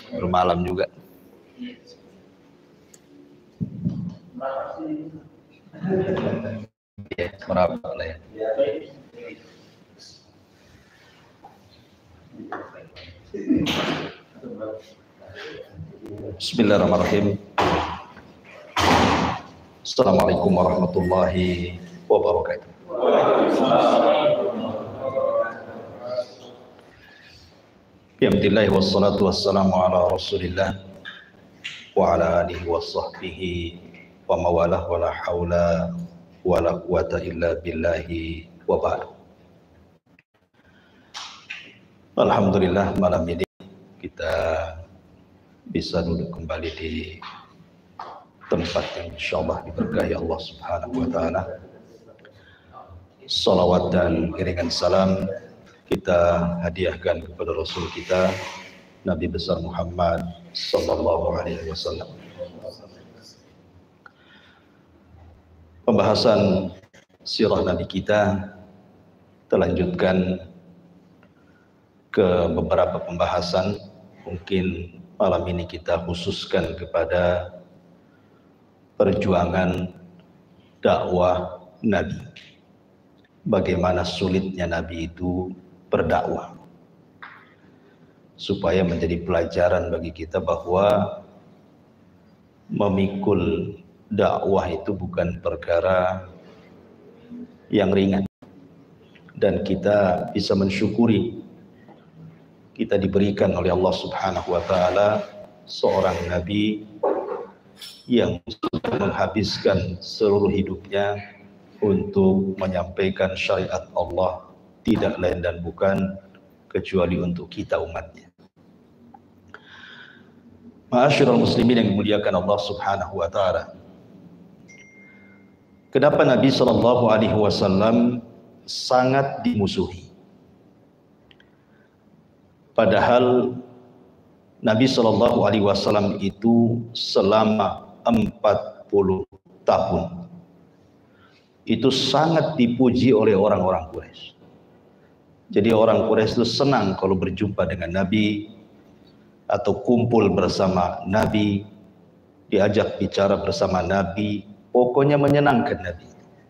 Bermalam juga. Ya, merapat lah ya. Bismillahirrahmanirrahim. Assalamualaikum warahmatullahi wabarakatuh. Alhamdulillah wassalatu wassalamu ala Rasulillah wa ala alihi wa sahbihi wa mawalah wa la hawla wa la quwata illa billahi wa ba'd. Alhamdulillah malam ini kita bisa duduk kembali di tempat yang insyaallah diberkahi Allah Subhanahu wa taala. Salawat dan iringan salam kita hadiahkan kepada Rasul kita Nabi besar Muhammad sallallahu alaihi wasallam. Pembahasan sirah Nabi kita terlanjutkan ke beberapa pembahasan. Mungkin malam ini kita khususkan kepada perjuangan dakwah Nabi. Bagaimana sulitnya Nabi itu berdakwah, supaya menjadi pelajaran bagi kita bahwa memikul dakwah itu bukan perkara yang ringan, dan kita bisa mensyukuri kita diberikan oleh Allah Subhanahu wa taala seorang nabi yang sudah menghabiskan seluruh hidupnya untuk menyampaikan syariat Allah, tidak lain dan bukan kecuali untuk kita umatnya. Ma'asyiral muslimin yang dimuliakan Allah Subhanahu wa taala. Kenapa Nabi sallallahu alaihi wasallam sangat dimusuhi? Padahal Nabi sallallahu alaihi wasallam itu selama 40 tahun itu sangat dipuji oleh orang-orang Quraisy. Jadi orang Quraisy itu senang kalau berjumpa dengan Nabi atau kumpul bersama Nabi, diajak bicara bersama Nabi, pokoknya menyenangkan Nabi.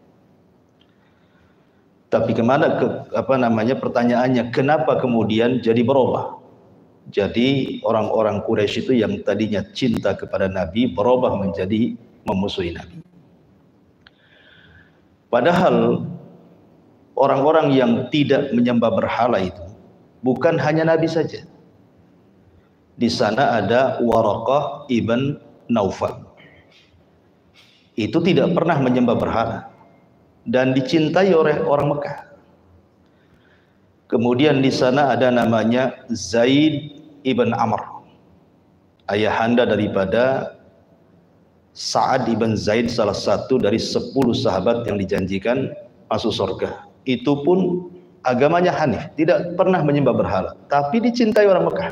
Tapi pertanyaannya, kenapa kemudian jadi berubah? Jadi orang-orang Quraisy itu yang tadinya cinta kepada Nabi berubah menjadi memusuhi Nabi. Padahal orang-orang yang tidak menyembah berhala itu bukan hanya Nabi saja. Di sana ada Waraqah ibn Naufal. Itu tidak pernah menyembah berhala dan dicintai oleh orang Mekah. Kemudian di sana ada namanya Zaid ibn Amr, ayahanda daripada Sa'ad ibn Zaid, salah satu dari 10 sahabat yang dijanjikan masuk surga. Itu pun agamanya Hanif, tidak pernah menyembah berhala, tapi dicintai orang Mekah.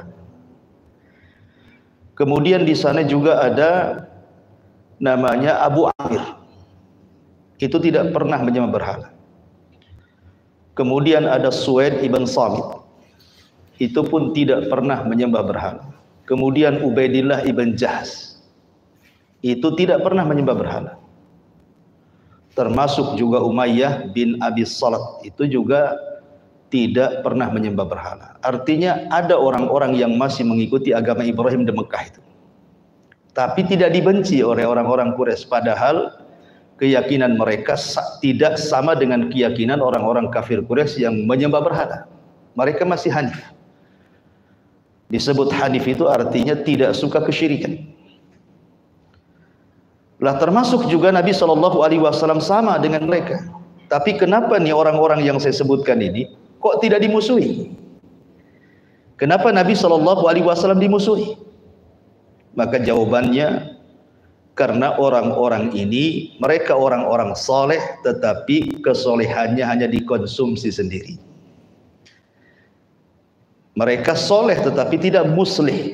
Kemudian di sana juga ada namanya Abu Amir, itu tidak pernah menyembah berhala. Kemudian ada Suwaid ibn Samit, itu pun tidak pernah menyembah berhala. Kemudian Ubaidillah ibn Jahsh, itu tidak pernah menyembah berhala. Termasuk juga Umayyah bin Abi Salat, itu juga tidak pernah menyembah berhala. Artinya ada orang-orang yang masih mengikuti agama Ibrahim di Mekah itu, tapi tidak dibenci oleh orang-orang Quraisy, padahal keyakinan mereka tidak sama dengan keyakinan orang-orang kafir Quraisy yang menyembah berhala. Mereka masih Hanif. Disebut Hanif itu artinya tidak suka kesyirikan. Lah termasuk juga Nabi sallallahu alaihi wasallam sama dengan mereka. Tapi kenapa nih orang-orang yang saya sebutkan ini kok tidak dimusuhi? Kenapa Nabi sallallahu alaihi wasallam dimusuhi? Maka jawabannya, karena orang-orang ini mereka orang-orang soleh, tetapi kesolehannya hanya dikonsumsi sendiri. Mereka soleh tetapi tidak muslih.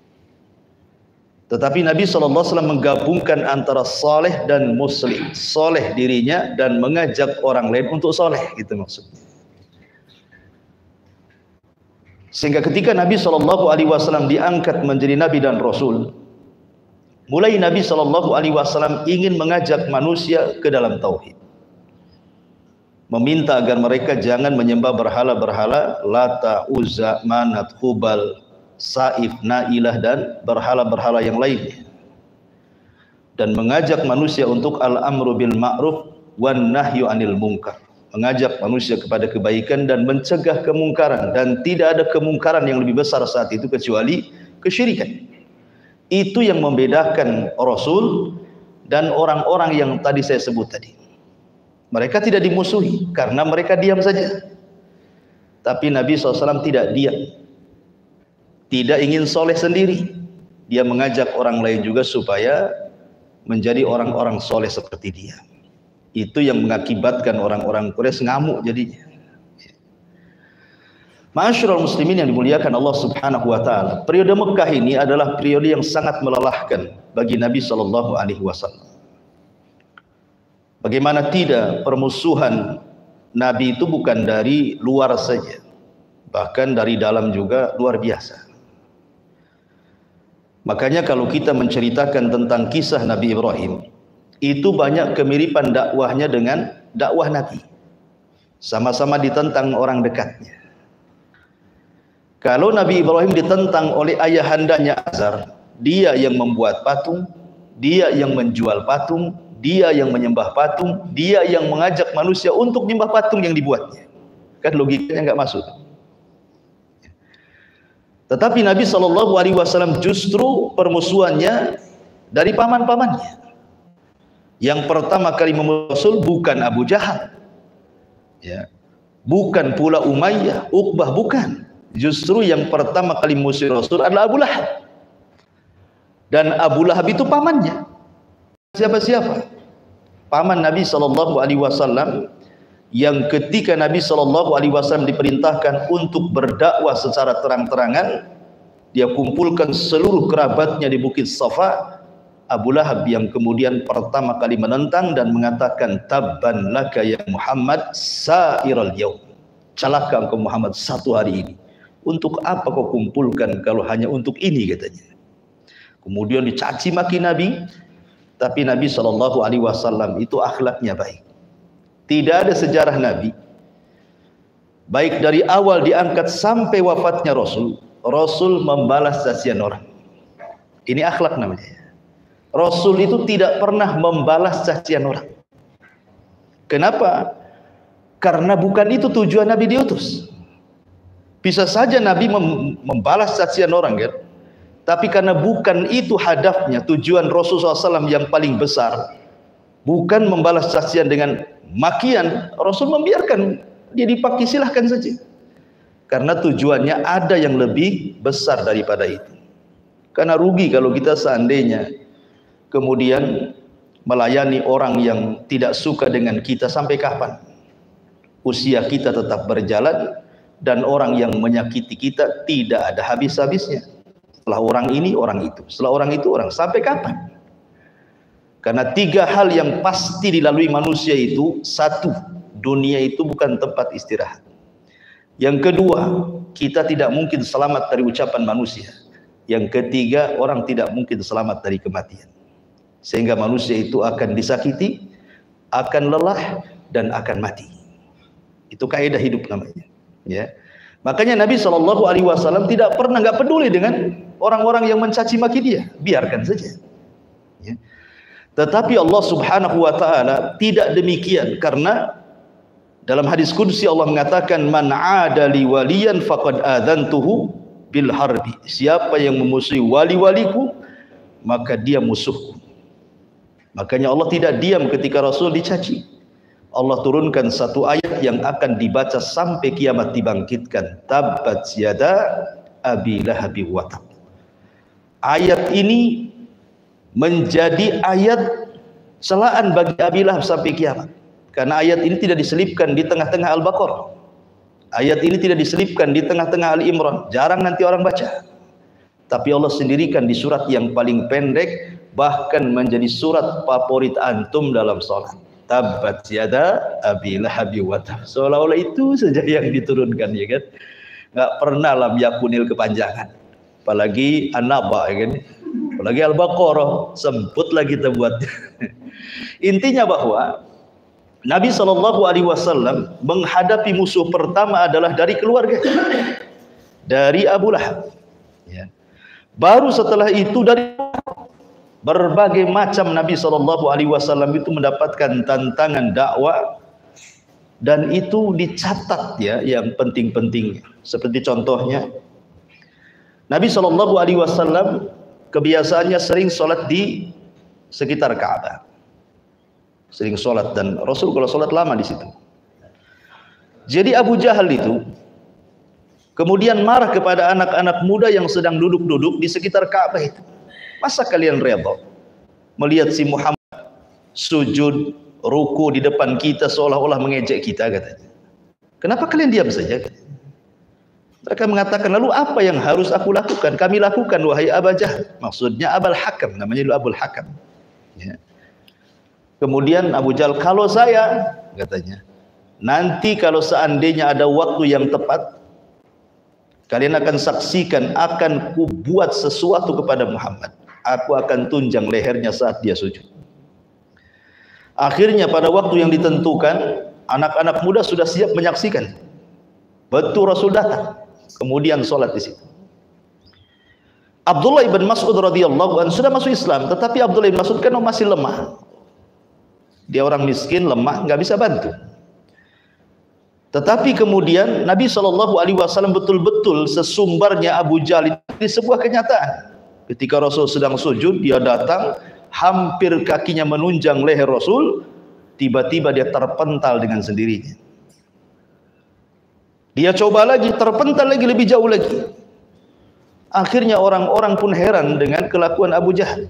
Tetapi Nabi SAW menggabungkan antara soleh dan muslim, soleh dirinya dan mengajak orang lain untuk soleh, gitu maksudnya. Sehingga ketika Nabi SAW diangkat menjadi Nabi dan Rasul, mulai Nabi SAW ingin mengajak manusia ke dalam tauhid, meminta agar mereka jangan menyembah berhala-berhala Lata, Uzza, Manat, Hubal, Saif, Nailah dan berhala-berhala yang lainnya, dan mengajak manusia untuk al-amru bil ma'ruf wan nahyu anil munkar, mengajak manusia kepada kebaikan dan mencegah kemungkaran, dan tidak ada kemungkaran yang lebih besar saat itu kecuali kesyirikan. Itu yang membedakan Rasul dan orang-orang yang tadi saya sebut tadi. Mereka tidak dimusuhi karena mereka diam saja. Tapi Nabi SAW tidak diam, tidak ingin soleh sendiri. Dia mengajak orang lain juga supaya menjadi orang-orang soleh seperti dia. Itu yang mengakibatkan orang-orang Quraisy ngamuk jadinya. Ma'asyiral muslimin yang dimuliakan Allah Subhanahu wa taala, periode Mekah ini adalah periode yang sangat melelahkan bagi Nabi sallallahu alaihi wasallam. Bagaimana tidak, permusuhan Nabi itu bukan dari luar saja, bahkan dari dalam juga luar biasa. Makanya kalau kita menceritakan tentang kisah Nabi Ibrahim, itu banyak kemiripan dakwahnya dengan dakwah Nabi. Sama-sama ditentang orang dekatnya. Kalau Nabi Ibrahim ditentang oleh ayahandanya Azar, dia yang membuat patung, dia yang menjual patung, dia yang menyembah patung, dia yang mengajak manusia untuk menyembah patung yang dibuatnya. Kan logikanya nggak masuk. Tetapi Nabi SAW justru permusuhannya dari paman-pamannya. Yang pertama kali memusuh bukan Abu Jahal, ya, bukan pula Umayyah, Uqbah, bukan. Justru yang pertama kali musuh Rasul adalah Abu Lahab. Dan Abu Lahab itu pamannya. Siapa-siapa? Paman Nabi SAW, yang ketika Nabi SAW diperintahkan untuk berdakwah secara terang-terangan, dia kumpulkan seluruh kerabatnya di Bukit Safa. Abu Lahab yang kemudian pertama kali menentang dan mengatakan, tabban laka ya Muhammad sa'iral yaum, celaka engkau Muhammad satu hari ini. Untuk apa kau kumpulkan kalau hanya untuk ini, katanya. Kemudian dicaci maki Nabi. Tapi Nabi SAW itu akhlaknya baik. Tidak ada sejarah Nabi, baik dari awal diangkat sampai wafatnya Rasul membalas cacian orang. Ini akhlak namanya. Rasul itu tidak pernah membalas cacian orang. Kenapa? Karena bukan itu tujuan Nabi diutus. Bisa saja Nabi membalas cacian orang, kan? Tapi karena bukan itu hadafnya, tujuan Rasulullah SAW yang paling besar, bukan membalas cacian dengan makian, Rasul membiarkan dia dipaki, silahkan saja. Karena tujuannya ada yang lebih besar daripada itu. Karena rugi kalau kita seandainya kemudian melayani orang yang tidak suka dengan kita. Sampai kapan usia kita tetap berjalan dan orang yang menyakiti kita tidak ada habis-habisnya? Setelah orang ini, orang itu. Setelah orang itu, orang. Sampai kapan? Karena tiga hal yang pasti dilalui manusia itu. Satu, dunia itu bukan tempat istirahat. Yang kedua, kita tidak mungkin selamat dari ucapan manusia. Yang ketiga, orang tidak mungkin selamat dari kematian. Sehingga manusia itu akan disakiti, akan lelah, dan akan mati. Itu kaidah hidup namanya. Ya. Makanya Nabi SAW tidak pernah, nggak peduli dengan orang-orang yang mencaci maki dia, biarkan saja. Ya. Tetapi Allah Subhanahu wa taala tidak demikian, karena dalam hadis qudsi Allah mengatakan, man 'ada li waliyan faqad adzantuhu bil harbi. Siapa yang memusuhi wali-waliku, maka dia musuhku. Makanya Allah tidak diam ketika Rasul dicaci. Allah turunkan satu ayat yang akan dibaca sampai kiamat dibangkitkan. Tabbat yada abi lahabi wa tab. Ayat ini menjadi ayat celaan bagi Abi Lahab sampai kiamat. Karena ayat ini tidak diselipkan di tengah-tengah Al-Baqarah. Ayat ini tidak diselipkan di tengah-tengah Ali Imran. Jarang nanti orang baca. Tapi Allah sendirikan di surat yang paling pendek, bahkan menjadi surat favorit antum dalam sholat. Tabbat yada abi lahabi wa tab. Seolah-olah itu saja yang diturunkan, ya kan? nggak pernah lam yakunil kepanjangan. Apalagi An-Naba, ya kan? Apalagi Al-Baqarah, semputlah kita buat. Intinya bahwa Nabi SAW menghadapi musuh pertama adalah dari keluarga, dari Abu Lahab. Ya. Baru setelah itu dari berbagai macam Nabi SAW itu mendapatkan tantangan dakwah, dan itu dicatat ya yang penting-penting. Seperti contohnya Nabi SAW kebiasaannya sering sholat di sekitar Ka'bah. Sering sholat, dan Rasul kalau sholat lama di situ. Jadi Abu Jahal itu kemudian marah kepada anak-anak muda yang sedang duduk-duduk di sekitar Ka'bah itu. Masa kalian rela melihat si Muhammad sujud, ruku di depan kita seolah-olah mengejek kita, katanya. Kenapa kalian diam saja? Mereka mengatakan, lalu apa yang harus aku lakukan? Kami lakukan wahai Abu Jahal. Maksudnya Abul Hakam, namanya dulu Abul Hakam. Ya. Kemudian Abu Jahal, kalau saya, katanya, nanti kalau seandainya ada waktu yang tepat, kalian akan saksikan, akan kubuat sesuatu kepada Muhammad. Aku akan tunjang lehernya saat dia sujud. Akhirnya pada waktu yang ditentukan, anak-anak muda sudah siap menyaksikan. Betul Rasul datang, kemudian sholat di situ. Abdullah ibn Mas'ud radhiyallahu anhu sudah masuk Islam, tetapi Abdullah ibn Mas'ud kan masih lemah. Dia orang miskin, lemah, nggak bisa bantu. Tetapi kemudian Nabi SAW betul-betul sesumbarnya Abu Jahal ini sebuah kenyataan. Ketika Rasul sedang sujud, dia datang, hampir kakinya menunjang leher Rasul, tiba-tiba dia terpental dengan sendirinya. Dia coba lagi, terpental lagi, lebih jauh lagi. Akhirnya orang-orang pun heran dengan kelakuan Abu Jahal.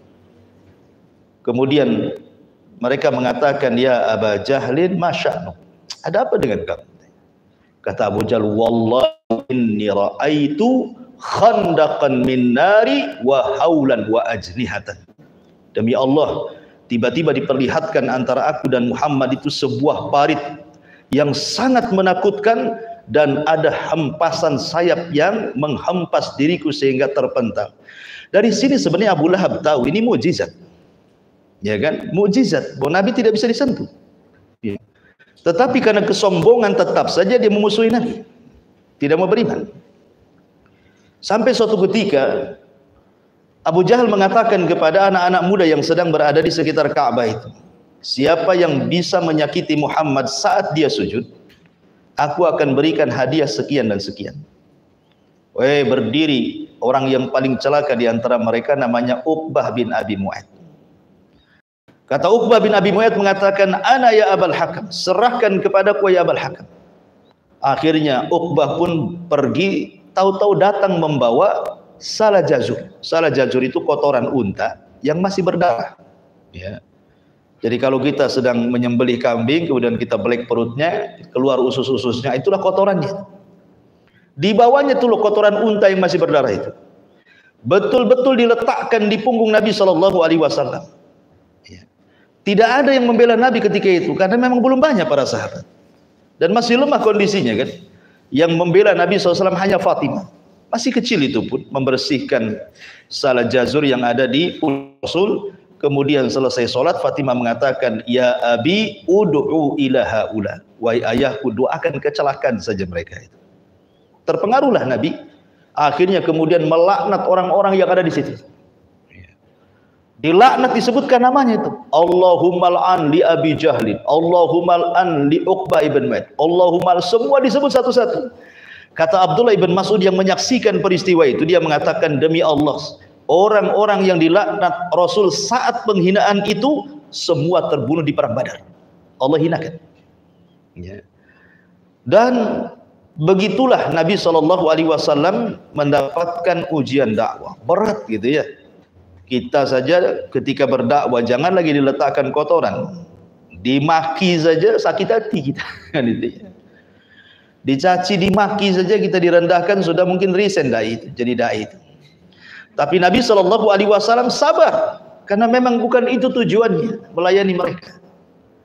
Kemudian mereka mengatakan, ya Aba Jahlin, masya'nu, ada apa dengan kamu? Kata Abu Jahal, wallahi inni ra'aitu khandaqan min nari wa haulan wa ajnihatan. Demi Allah, tiba-tiba diperlihatkan antara aku dan Muhammad itu sebuah parit yang sangat menakutkan, dan ada hempasan sayap yang menghempas diriku sehingga terpental. Dari sini sebenarnya Abu Lahab tahu ini mukjizat. Ya kan? Mukjizat bahwa Nabi tidak bisa disentuh. Ya. Tetapi karena kesombongan tetap saja dia memusuhi Nabi, tidak mau beriman. Sampai suatu ketika Abu Jahal mengatakan kepada anak-anak muda yang sedang berada di sekitar Ka'bah itu, siapa yang bisa menyakiti Muhammad saat dia sujud, aku akan berikan hadiah sekian dan sekian. Berdiri orang yang paling celaka di antara mereka, namanya Uqbah bin Abi Mu'ayth. Kata Uqbah bin Abi Mu'ayth mengatakan, ana ya Abul Hakam, serahkan kepadaku ya Abul Hakam. Akhirnya Uqbah pun pergi, tahu-tahu datang membawa salah jazur. Salah jazur itu kotoran unta yang masih berdarah. Ya. Jadi kalau kita sedang menyembelih kambing, kemudian kita belek perutnya, keluar usus-ususnya, itulah kotorannya. Di bawahnya itu loh kotoran unta yang masih berdarah itu. Betul-betul diletakkan di punggung Nabi SAW. Ya. Tidak ada yang membela Nabi ketika itu, karena memang belum banyak para sahabat. Dan masih lemah kondisinya kan. Yang membela Nabi SAW hanya Fatimah. Masih kecil itu pun, membersihkan salah jazur yang ada di Rasul. Kemudian selesai sholat, Fatimah mengatakan, ya abi ud'u ila haula, wahai ayahku, doakan kecelakaan saja mereka itu. Terpengaruhlah Nabi, akhirnya kemudian melaknat orang-orang yang ada di situ. Dilaknat, disebutkan namanya itu, Allahumma al'an li Abi Jahlin, Allahumma al'an li Uqbah ibn Mu'ayth, Allahumma, semua disebut satu-satu. Kata Abdullah ibn Mas'ud yang menyaksikan peristiwa itu, dia mengatakan, demi Allah, orang-orang yang dilaknat Rasul saat penghinaan itu semua terbunuh di perang Badar. Allah hinakan. Ya. Dan begitulah Nabi SAW mendapatkan ujian dakwah berat gitu ya. Kita saja ketika berdakwah jangan lagi diletakkan kotoran, dimaki saja sakit hati kita. Dicaci, dimaki saja kita direndahkan, sudah mungkin resign dai itu, jadi dai itu. Tapi Nabi SAW sabar, karena memang bukan itu tujuannya, melayani mereka.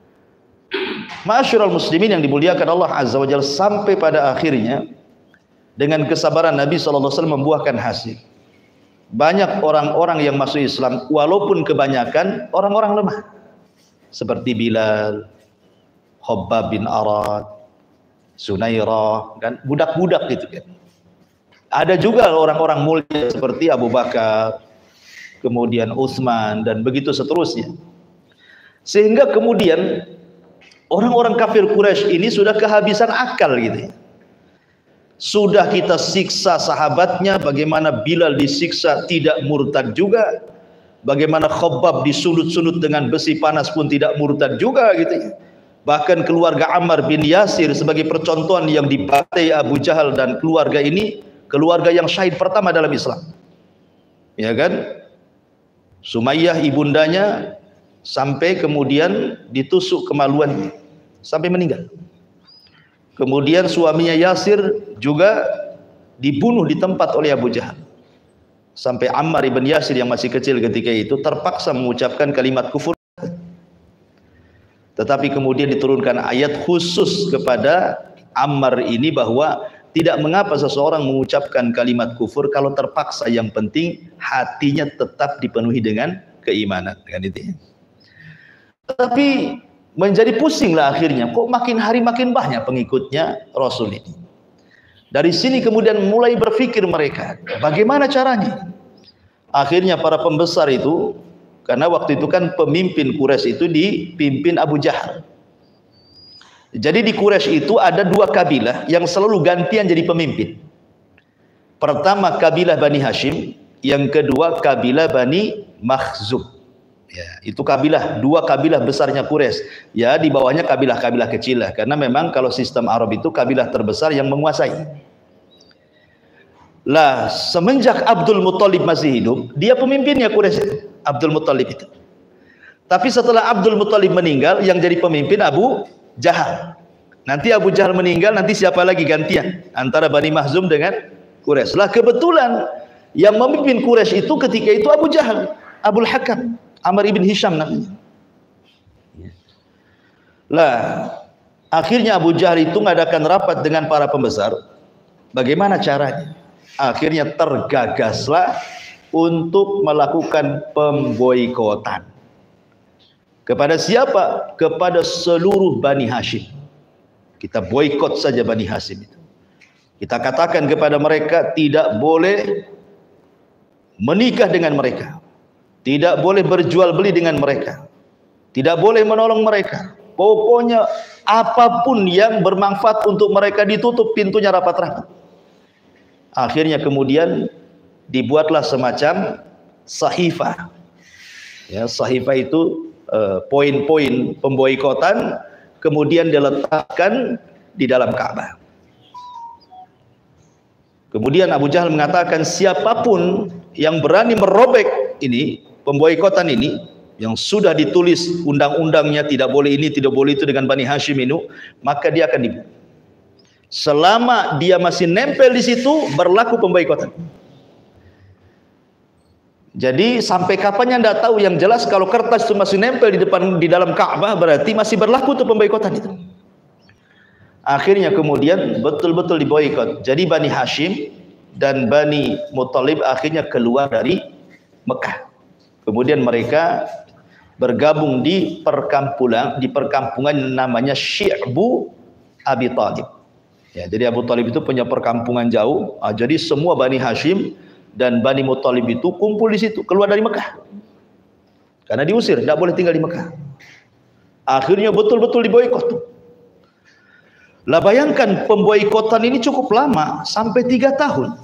Ma'asyiral muslimin yang dimuliakan Allah Azza wa Jalla, sampai pada akhirnya dengan kesabaran Nabi SAW membuahkan hasil. Banyak orang-orang yang masuk Islam walaupun kebanyakan orang-orang lemah, seperti Bilal, Khabbab bin Arad, Sunairah, kan budak-budak gitu kan. Ada juga orang-orang mulia seperti Abu Bakar, kemudian Utsman, dan begitu seterusnya. Sehingga kemudian orang-orang kafir Quraisy ini sudah kehabisan akal gitu ya. Sudah kita siksa sahabatnya, bagaimana Bilal disiksa tidak murtad juga, bagaimana Khabbab disulut-sulut dengan besi panas pun tidak murtad juga gitu ya. Bahkan keluarga Ammar bin Yasir sebagai percontohan yang dibantai Abu Jahal dan keluarga ini, keluarga yang syahid pertama dalam Islam, ya kan? Sumayyah ibundanya sampai kemudian ditusuk kemaluannya sampai meninggal. Kemudian suaminya Yasir juga dibunuh di tempat oleh Abu Jahal. Sampai Ammar ibn Yasir yang masih kecil ketika itu terpaksa mengucapkan kalimat kufur. Tetapi kemudian diturunkan ayat khusus kepada Ammar ini bahwa tidak mengapa seseorang mengucapkan kalimat kufur kalau terpaksa, yang penting hatinya tetap dipenuhi dengan keimanan, kan itu. Tapi menjadi pusinglah akhirnya, kok makin hari makin banyak pengikutnya Rasul ini. Dari sini kemudian mulai berpikir mereka, bagaimana caranya? Akhirnya para pembesar itu, karena waktu itu kan pemimpin Quraisy itu dipimpin Abu Jahal. Jadi di Quraisy itu ada dua kabilah yang selalu gantian jadi pemimpin. Pertama kabilah Bani Hashim, yang kedua kabilah Bani Makhzum. Ya, itu kabilah, dua kabilah besarnya Quraisy. Ya, di bawahnya kabilah-kabilah kecil lah, karena memang kalau sistem Arab itu kabilah terbesar yang menguasai. Lah, semenjak Abdul Muthalib masih hidup, dia pemimpinnya Quraisy, Abdul Muthalib itu. Tapi setelah Abdul Muthalib meninggal, yang jadi pemimpin Abu Jahal. Nanti Abu Jahal meninggal, nanti siapa lagi gantian antara Bani Makhzum dengan Quraisy. Lah kebetulan yang memimpin Quraisy itu ketika itu Abu Jahal, Abul Hakam, Amr ibn Hisham namanya. Lah akhirnya Abu Jahal itu mengadakan rapat dengan para pembesar. Bagaimana caranya? Akhirnya tergagaslah untuk melakukan pemboikotan. Kepada siapa? Kepada seluruh Bani Hashim. Kita boikot saja Bani Hashim itu. Kita katakan kepada mereka tidak boleh menikah dengan mereka, tidak boleh berjual beli dengan mereka, tidak boleh menolong mereka. Pokoknya apapun yang bermanfaat untuk mereka ditutup pintunya rapat-rapat. Akhirnya kemudian dibuatlah semacam sahifah. Ya, sahifah itu poin-poin pemboikotan, kemudian diletakkan di dalam Ka'bah. Kemudian Abu Jahal mengatakan siapapun yang berani merobek ini, pemboikotan ini, yang sudah ditulis undang-undangnya tidak boleh ini, tidak boleh itu dengan Bani Hashim ini, maka dia akan dibunuh. Selama dia masih nempel di situ, berlaku pemboikotan. Jadi sampai kapannya tidak tahu, yang jelas kalau kertas itu masih nempel di dalam Ka'bah berarti masih berlaku tuh pemboikotan itu. Akhirnya kemudian betul-betul diboikot. Jadi Bani Hashim dan Bani Muthalib akhirnya keluar dari Mekah. Kemudian mereka bergabung di perkampungan namanya Syi'bu Abi Thalib. Ya, jadi Abu Thalib itu punya perkampungan jauh. Jadi semua Bani Hashim dan Bani Muthalib itu kumpul di situ, keluar dari Mekah. Karena diusir, tidak boleh tinggal di Mekah. Akhirnya betul-betul diboikot. Lah bayangkan pemboikotan ini cukup lama, sampai 3 tahun.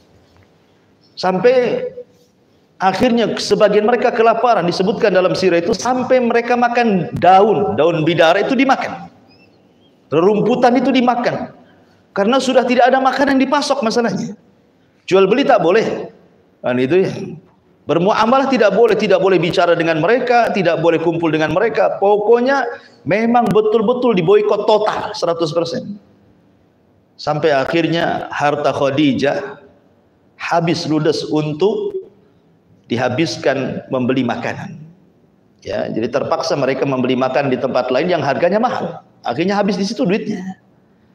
Sampai akhirnya sebagian mereka kelaparan, disebutkan dalam sirah itu sampai mereka makan daun bidara itu dimakan. Rerumputan itu dimakan. Karena sudah tidak ada makanan dipasok masalahnya. Jual beli tak boleh, kan itu ya. Bermuamalah tidak boleh bicara dengan mereka, tidak boleh kumpul dengan mereka. Pokoknya memang betul-betul diboikot total 100%. Sampai akhirnya harta Khadijah habis ludes untuk dihabiskan membeli makanan. Ya, jadi terpaksa mereka membeli makan di tempat lain yang harganya mahal. Akhirnya habis di situ duitnya.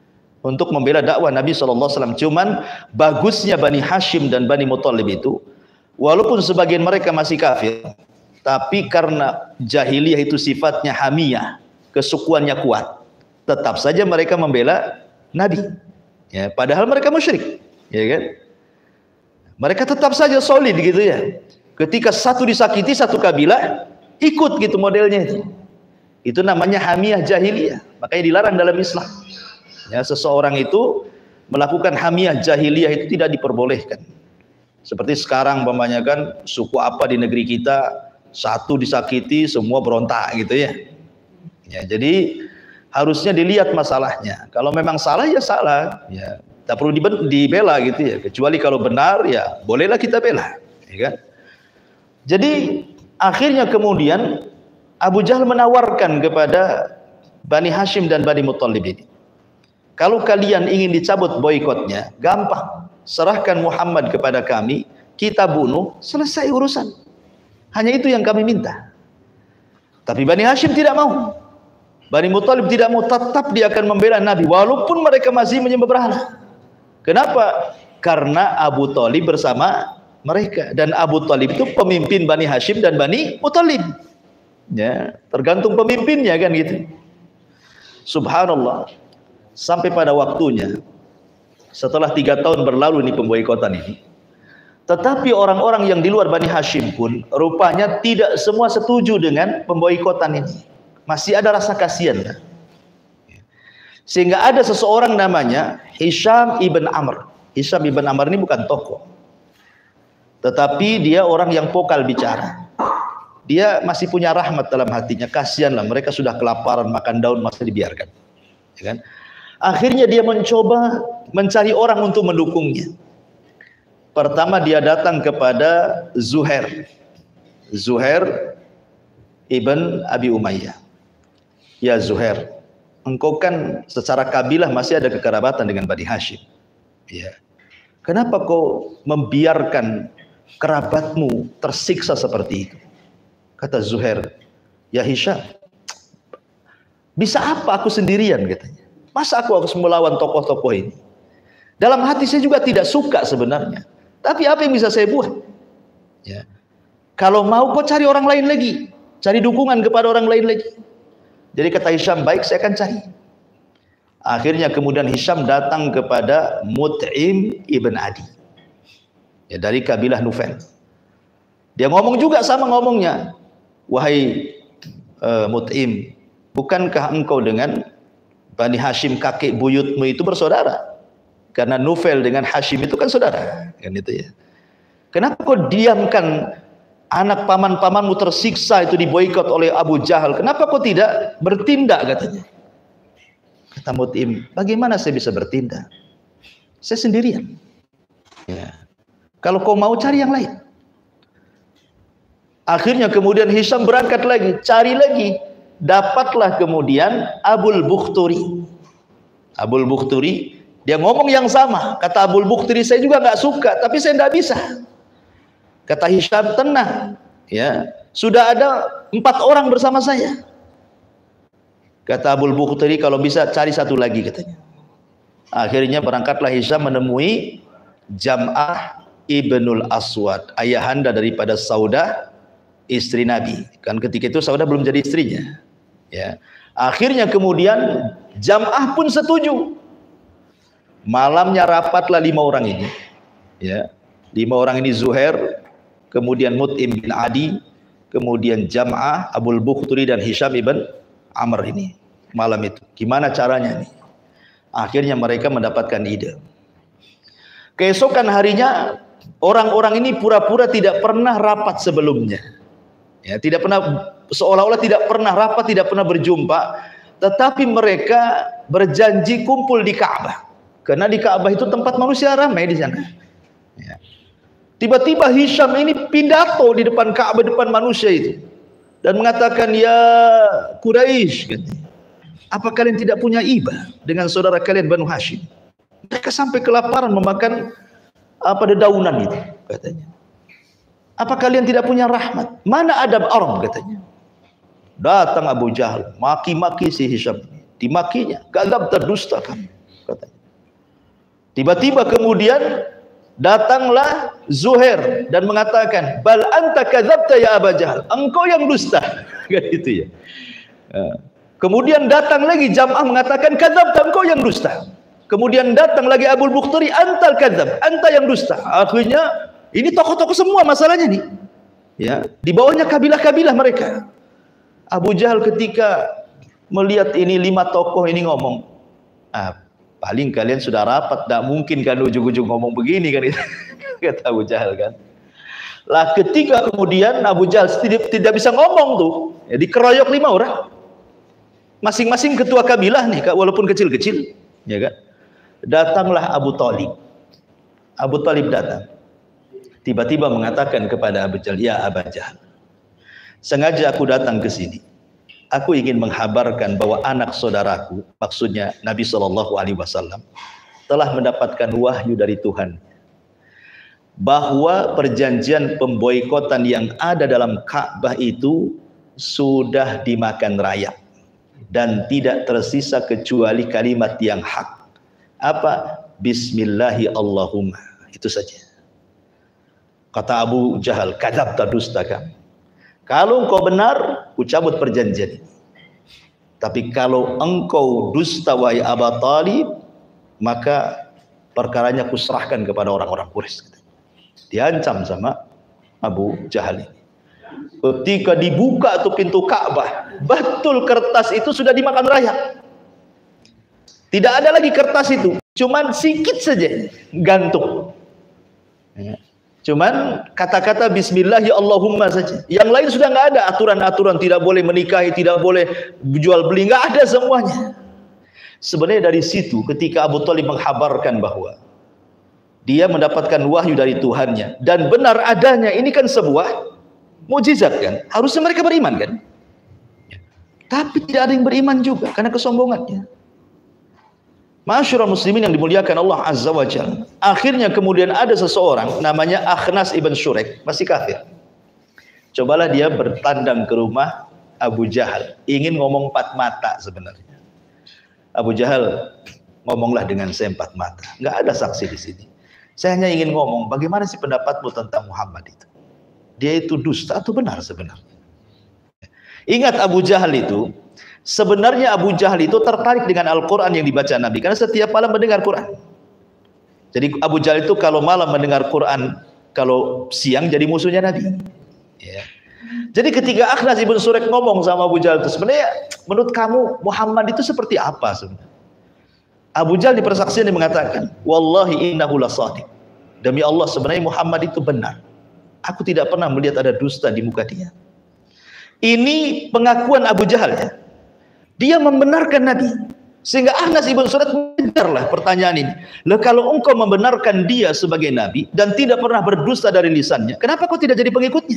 untuk membela dakwah Nabi SAW. Cuman bagusnya Bani Hashim dan Bani Muthalib itu, walaupun sebagian mereka masih kafir, tapi karena jahiliyah itu sifatnya hamiyah, kesukuannya kuat, tetap saja mereka membela Nabi. Ya, padahal mereka musyrik, ya kan? Mereka tetap saja solid gitu ya. Ketika satu disakiti, satu kabilah ikut gitu modelnya itu. Itu namanya hamiyah jahiliyah. Makanya dilarang dalam Islam. Ya, seseorang itu melakukan hamiyah jahiliyah itu tidak diperbolehkan. Seperti sekarang umpamanya kan suku apa di negeri kita satu disakiti semua berontak gitu ya. Ya, jadi harusnya dilihat masalahnya. Kalau memang salah ya salah, ya tak perlu dibela gitu ya. Kecuali kalau benar ya bolehlah kita bela, ya kan? Jadi akhirnya kemudian Abu Jahal menawarkan kepada Bani Hashim dan Bani Muthalib ini, kalau kalian ingin dicabut boikotnya, gampang, serahkan Muhammad kepada kami, kita bunuh, selesai urusan. Hanya itu yang kami minta. Tapi Bani Hashim tidak mau, Bani Muthalib tidak mau, tetap dia akan membela Nabi walaupun mereka masih menyembah berhala. Kenapa? Karena Abu Thalib bersama mereka, dan Abu Thalib itu pemimpin Bani Hashim dan Bani Muthalib. Ya, tergantung pemimpinnya kan gitu. Subhanallah, sampai pada waktunya setelah 3 tahun berlalu ini pemboikotan ini, tetapi orang-orang yang di luar Bani Hashim pun rupanya tidak semua setuju dengan pemboikotan ini. Masih ada rasa kasihan. Sehingga ada seseorang namanya Hisham ibn Amr. Hisham ibn Amr ini bukan tokoh, tetapi dia orang yang vokal bicara. Dia masih punya rahmat dalam hatinya. Kasihanlah, mereka sudah kelaparan, makan daun masih dibiarkan, ya kan? Akhirnya dia mencoba mencari orang untuk mendukungnya. Pertama dia datang kepada Zuhair ibn Abi Umayyah. Ya Zuhair, engkau kan secara kabilah masih ada kekerabatan dengan Bani Hashim. Ya. Kenapa kau membiarkan kerabatmu tersiksa seperti itu? Kata Zuhair, ya Hisham, bisa apa aku sendirian katanya. Masa aku harus melawan tokoh-tokoh ini? Dalam hati saya juga tidak suka sebenarnya. Tapi apa yang bisa saya buat? Ya. Kalau mau kau cari orang lain lagi, cari dukungan kepada orang lain lagi. Jadi kata Hisham, baik saya akan cari. Akhirnya kemudian Hisham datang kepada Mut'im ibn Adi, ya, dari kabilah Nufail. Dia ngomong juga sama ngomongnya, wahai Mut'im, bukankah engkau dengan Bani Hashim kakek buyutmu itu bersaudara? Karena Nufail dengan Hashim itu kan saudara, kan itu ya. Kenapa kau diamkan anak paman-pamanmu tersiksa itu diboikot oleh Abu Jahal? Kenapa kau tidak bertindak katanya? Kata Mut'im, bagaimana saya bisa bertindak? Saya sendirian. Ya. Kalau kau mau cari yang lain. Akhirnya kemudian Hisham berangkat lagi, cari lagi. Dapatlah kemudian Abul Bukhturi. Abul Bukhturi, dia ngomong yang sama. Kata Abul Bukhturi, saya juga nggak suka, tapi saya nggak bisa. Kata Hisham, tenang, ya, sudah ada 4 orang bersama saya. Kata Abul Bukhturi, kalau bisa cari satu lagi katanya. Akhirnya berangkatlah Hisham menemui Jam'ah ibnul Aswad, ayahanda daripada Saudah, istri Nabi. Kan ketika itu Saudah belum jadi istrinya. Ya. Akhirnya kemudian Jam'ah pun setuju. Malamnya rapatlah 5 orang ini. Ya. 5 orang ini Zuhair, kemudian Mut'im bin Adi, kemudian Jam'ah, Abul Bukhturi dan Hisham ibn Amr ini. Malam itu gimana caranya nih? Akhirnya mereka mendapatkan ide. Keesokan harinya orang-orang ini pura-pura tidak pernah rapat sebelumnya. Ya, tidak pernah, seolah-olah tidak pernah rapat, tidak pernah berjumpa, tetapi mereka berjanji kumpul di Ka'bah. Karena di Ka'bah itu tempat manusia ramai di sana. Ya. Tiba-tiba Hisham ini pidato di depan Ka'bah, depan manusia itu, dan mengatakan, ya Quraisy, apa kalian tidak punya iba dengan saudara kalian Banu Hashim? Mereka sampai kelaparan memakan dedaunan itu, katanya. Apa kalian tidak punya rahmat? Mana adab Arab, katanya. Datang Abu Jahal, maki-maki si Hisham, dimakinya, gagap terdusta kamu, katanya. Tiba-tiba kemudian datanglah Zuhair dan mengatakan, bal anta kadzabta ya Aba Jahal, engkau yang dusta. Kan gitu ya. Kemudian datang lagi Jam'ah mengatakan, kadzabta, engkau yang dusta. Kemudian datang lagi Abul Bukhtari, antal kadzab, anta yang dusta. Akhirnya ini tokoh-tokoh semua masalahnya nih. Ya, di bawahnya kabilah-kabilah mereka. Abu Jahal ketika melihat ini 5 tokoh ini ngomong, paling kalian sudah rapat, tidak mungkin kan ujung-ujung ngomong begini kan, kata Abu Jahal kan. Lah ketika kemudian Abu Jahal tidak bisa ngomong tuh, ya, dikeroyok 5 orang, masing-masing ketua kabilah nih, walaupun kecil-kecil, ya kan. Datanglah Abu Thalib. Abu Thalib datang, tiba-tiba mengatakan kepada Abu Jahal, ya Aba Jahal, sengaja aku datang ke sini. Aku ingin menghabarkan bahwa anak saudaraku, maksudnya Nabi SAW, telah mendapatkan wahyu dari Tuhan bahwa perjanjian pemboikotan yang ada dalam Ka'bah itu sudah dimakan rayap dan tidak tersisa kecuali kalimat yang hak. Apa? Bismillahi Allahumma. Itu saja. Kata Abu Jahal, kadzabta, dusta kamu. Kalau engkau benar, ku cabut perjanjian ini. Tapi kalau engkau dusta wahai Abu Thalib, maka perkaranya ku serahkan kepada orang-orang Quraisy. Diancam sama Abu Jahal ini. Ketika dibuka tuh pintu Ka'bah, betul kertas itu sudah dimakan rayap. Tidak ada lagi kertas itu, cuman sedikit saja gantung. Ya. Cuman kata-kata Bismillahi Allahumma saja. Yang lain sudah nggak ada aturan-aturan, tidak boleh menikahi, tidak boleh jual beli, nggak ada semuanya. Sebenarnya dari situ ketika Abu Thalib menghabarkan bahwa dia mendapatkan wahyu dari Tuhannya dan benar adanya, ini kan sebuah mukjizat kan. Harusnya mereka beriman kan. Tapi tidak ada yang beriman juga karena kesombongannya. Ma'asyiral muslimin yang dimuliakan Allah Azza wa Jalla. Akhirnya kemudian ada seseorang namanya Akhnas ibn Syurek, masih kafir. Cobalah dia bertandang ke rumah Abu Jahal, ingin ngomong 4 mata sebenarnya. Abu Jahal, ngomonglah dengan saya 4 mata. Nggak ada saksi di sini. Saya hanya ingin ngomong, bagaimana sih pendapatmu tentang Muhammad itu? Dia itu dusta atau benar sebenarnya? Ingat Abu Jahal itu, sebenarnya Abu Jahal itu tertarik dengan Al-Quran yang dibaca Nabi, karena setiap malam mendengar Quran. Jadi Abu Jahal itu kalau malam mendengar Quran, kalau siang jadi musuhnya Nabi. Ya. Jadi ketika Akhnas ibn Syurek ngomong sama Abu Jahal itu, sebenarnya menurut kamu Muhammad itu seperti apa sebenarnya? Abu Jahal di persaksian dia mengatakan, wallahi innahu lasadiq. Demi Allah sebenarnya Muhammad itu benar. Aku tidak pernah melihat ada dusta di muka dia. Ini pengakuan Abu Jahal ya. Dia membenarkan Nabi. Sehingga Akhnas ibn Syurek mengejarlah pertanyaan ini. Lah kalau engkau membenarkan dia sebagai Nabi dan tidak pernah berdusta dari lisannya, kenapa kau tidak jadi pengikutnya?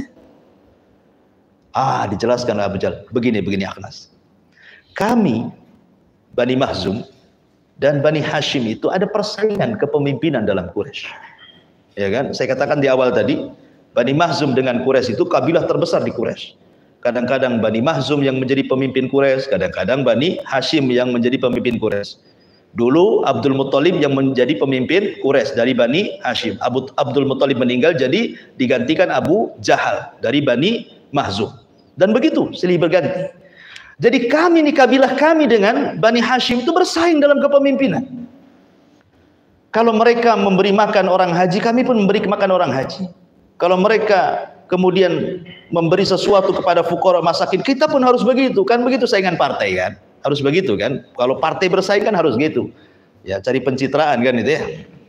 Dijelaskan Abu Jahal. Begini Akhnas. Kami Bani Makhzum dan Bani Hashim itu ada persaingan kepemimpinan dalam Quraisy. Ya kan? Saya katakan di awal tadi, Bani Makhzum dengan Quraisy itu kabilah terbesar di Quraisy. Kadang-kadang Bani Makhzum yang menjadi pemimpin Quraisy, kadang-kadang Bani Hashim yang menjadi pemimpin Quraisy. Dulu Abdul Muthalib yang menjadi pemimpin Quraisy dari Bani Hashim. Abdul Muthalib meninggal, jadi digantikan Abu Jahal dari Bani Makhzum. Dan begitu silih berganti. Jadi kami nih, kabilah kami dengan Bani Hashim itu bersaing dalam kepemimpinan. Kalau mereka memberi makan orang haji, kami pun memberi makan orang haji. Kalau mereka kemudian memberi sesuatu kepada fuqara masakin, kita pun harus begitu. Kan begitu saingan partai kan? Harus begitu kan? Kalau partai bersaing kan harus gitu. Ya, cari pencitraan kan itu ya.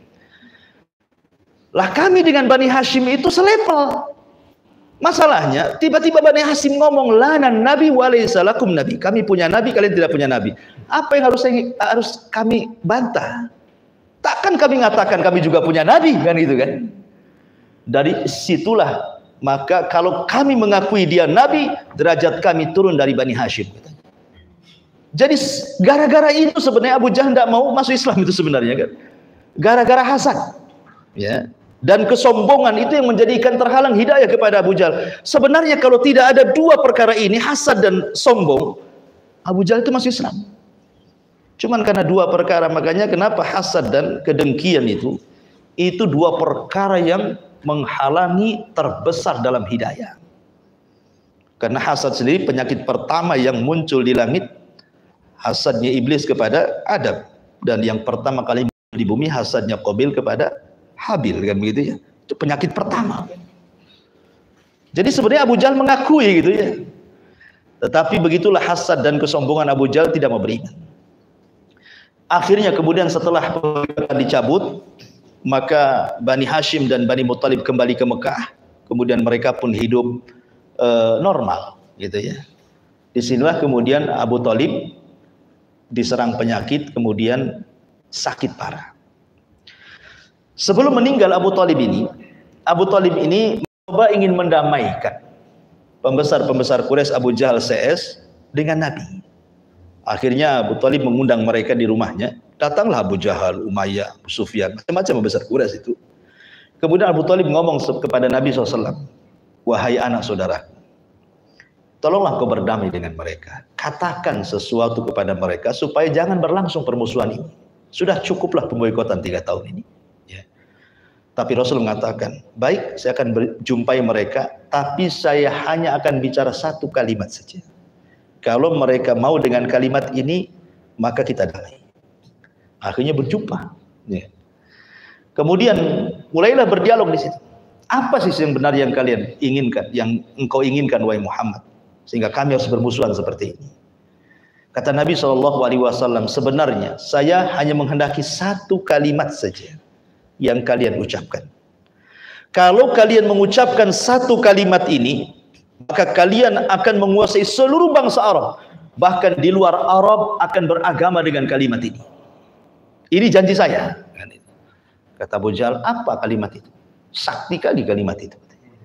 Lah kami dengan Bani Hashim itu selepel. Masalahnya tiba-tiba Bani Hashim ngomong, lanan nabi wa laysa lakum nabi. Kami punya nabi, kalian tidak punya nabi. Apa yang harus kami bantah? Takkan kami mengatakan kami juga punya nabi kan itu kan? Dari situlah maka kalau kami mengakui dia nabi, derajat kami turun dari Bani Hashim. Jadi gara-gara itu sebenarnya Abu Jahal tidak mau masuk Islam itu sebenarnya kan. Gara-gara hasad. Ya. Dan kesombongan itu yang menjadikan terhalang hidayah kepada Abu Jahal. Sebenarnya kalau tidak ada 2 perkara ini, hasad dan sombong, Abu Jahal itu masuk Islam. Cuman karena dua perkara, makanya kenapa hasad dan kedengkian itu dua perkara yang menghalangi terbesar dalam hidayah. Karena hasad sendiri penyakit pertama yang muncul di langit, hasadnya iblis kepada Adam, dan yang pertama kali di bumi hasadnya Qabil kepada Habil, kan begitu ya. Itu penyakit pertama. Jadi sebenarnya Abu Jahal mengakui gitu ya. Tetapi begitulah hasad dan kesombongan Abu Jahal, tidak mau beriman. Akhirnya kemudian setelah pembebasan dicabut, maka Bani Hashim dan Bani Muttalib kembali ke Mekah. Kemudian mereka pun hidup normal gitu ya. Disinilah kemudian Abu Thalib diserang penyakit, kemudian sakit parah. Sebelum meninggal Abu Thalib ini mencoba ingin mendamaikan pembesar-pembesar Quraisy, Abu Jahal, CS dengan Nabi. Akhirnya Abu Thalib mengundang mereka di rumahnya. Datanglah Abu Jahal, Umayyah, Abu Sufyan, macam-macam pembesar Quraisy itu. Kemudian Abu Thalib ngomong kepada Nabi SAW, wahai anak saudaraku, tolonglah kau berdamai dengan mereka. Katakan sesuatu kepada mereka supaya jangan berlangsung permusuhan ini. Sudah cukuplah pemboikotan 3 tahun ini. Ya. Tapi Rasul mengatakan, baik, saya akan berjumpai mereka, tapi saya hanya akan bicara satu kalimat saja. Kalau mereka mau dengan kalimat ini, maka kita damai. Akhirnya berjumpa. Ya. Kemudian mulailah berdialog di situ. Apa sih yang benar yang kalian inginkan, yang engkau inginkan wahai Muhammad, sehingga kami harus bermusuhan seperti ini? Kata Nabi SAW, sebenarnya saya hanya menghendaki satu kalimat saja yang kalian ucapkan. Kalau kalian mengucapkan satu kalimat ini, maka kalian akan menguasai seluruh bangsa Arab. Bahkan di luar Arab akan beragama dengan kalimat ini. Ini janji saya. Kata Abu Jahal, apa kalimat itu? Sakti kali kalimat itu.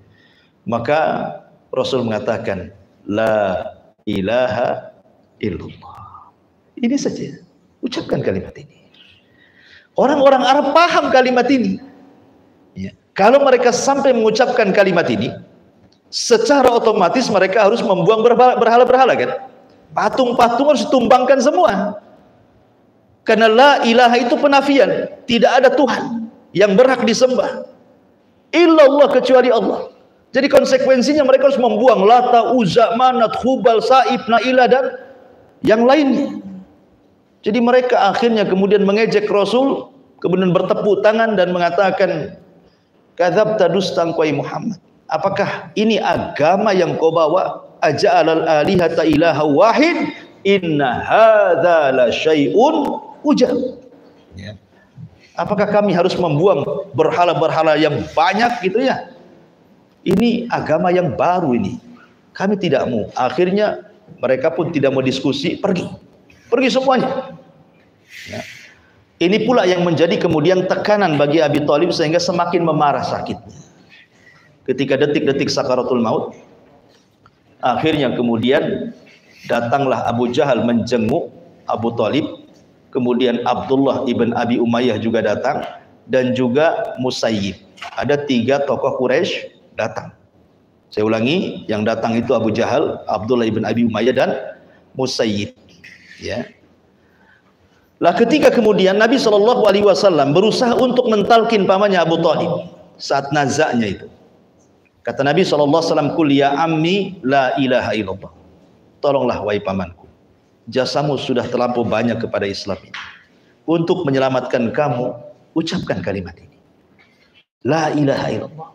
Maka Rasul mengatakan, la ilaha illallah. Ini saja, ucapkan kalimat ini. Orang-orang Arab paham kalimat ini. Ya. Kalau mereka sampai mengucapkan kalimat ini, secara otomatis mereka harus membuang berhala-berhala kan? Patung-patung harus ditumbangkan semua. Karena la ilaha itu penafian, tidak ada Tuhan yang berhak disembah illallah kecuali Allah. Jadi konsekuensinya mereka harus membuang Lata, Uzza, Manat, Hubal, Saib, Nailah dan yang lainnya. Jadi mereka akhirnya kemudian mengejek Rasul, kemudian bertepuk tangan dan mengatakan, kadzabta dustang wahai Muhammad. Apakah ini agama yang kau bawa? Aja'alal alihata ilaha wahid, inna hadza la syai'un ujab. Ya. Apakah kami harus membuang berhala-berhala yang banyak gitu ya? Ini agama yang baru ini. Kami tidak mau. Akhirnya mereka pun tidak mau diskusi, pergi semuanya. Ya. Ini pula yang menjadi kemudian tekanan bagi Abi Thalib sehingga semakin memarah sakitnya. Ketika detik-detik sakaratul maut, akhirnya kemudian datanglah Abu Jahal menjenguk Abu Thalib, kemudian Abdullah ibn Abi Umayyah juga datang, dan juga Musayyib. Ada 3 tokoh Quraisy datang. Saya ulangi, yang datang itu Abu Jahal, Abdullah ibn Abi Umayyah dan Musayyib. Ya. Lah ketika kemudian Nabi SAW berusaha untuk mentalkin pamannya Abu Thalib saat nazaknya itu. Kata Nabi SAW, kul ya ammi la ilaha illallah. Tolonglah wahai pamanku, jasamu sudah terlampau banyak kepada Islam ini. Untuk menyelamatkan kamu, ucapkan kalimat ini, la ilaha illallah.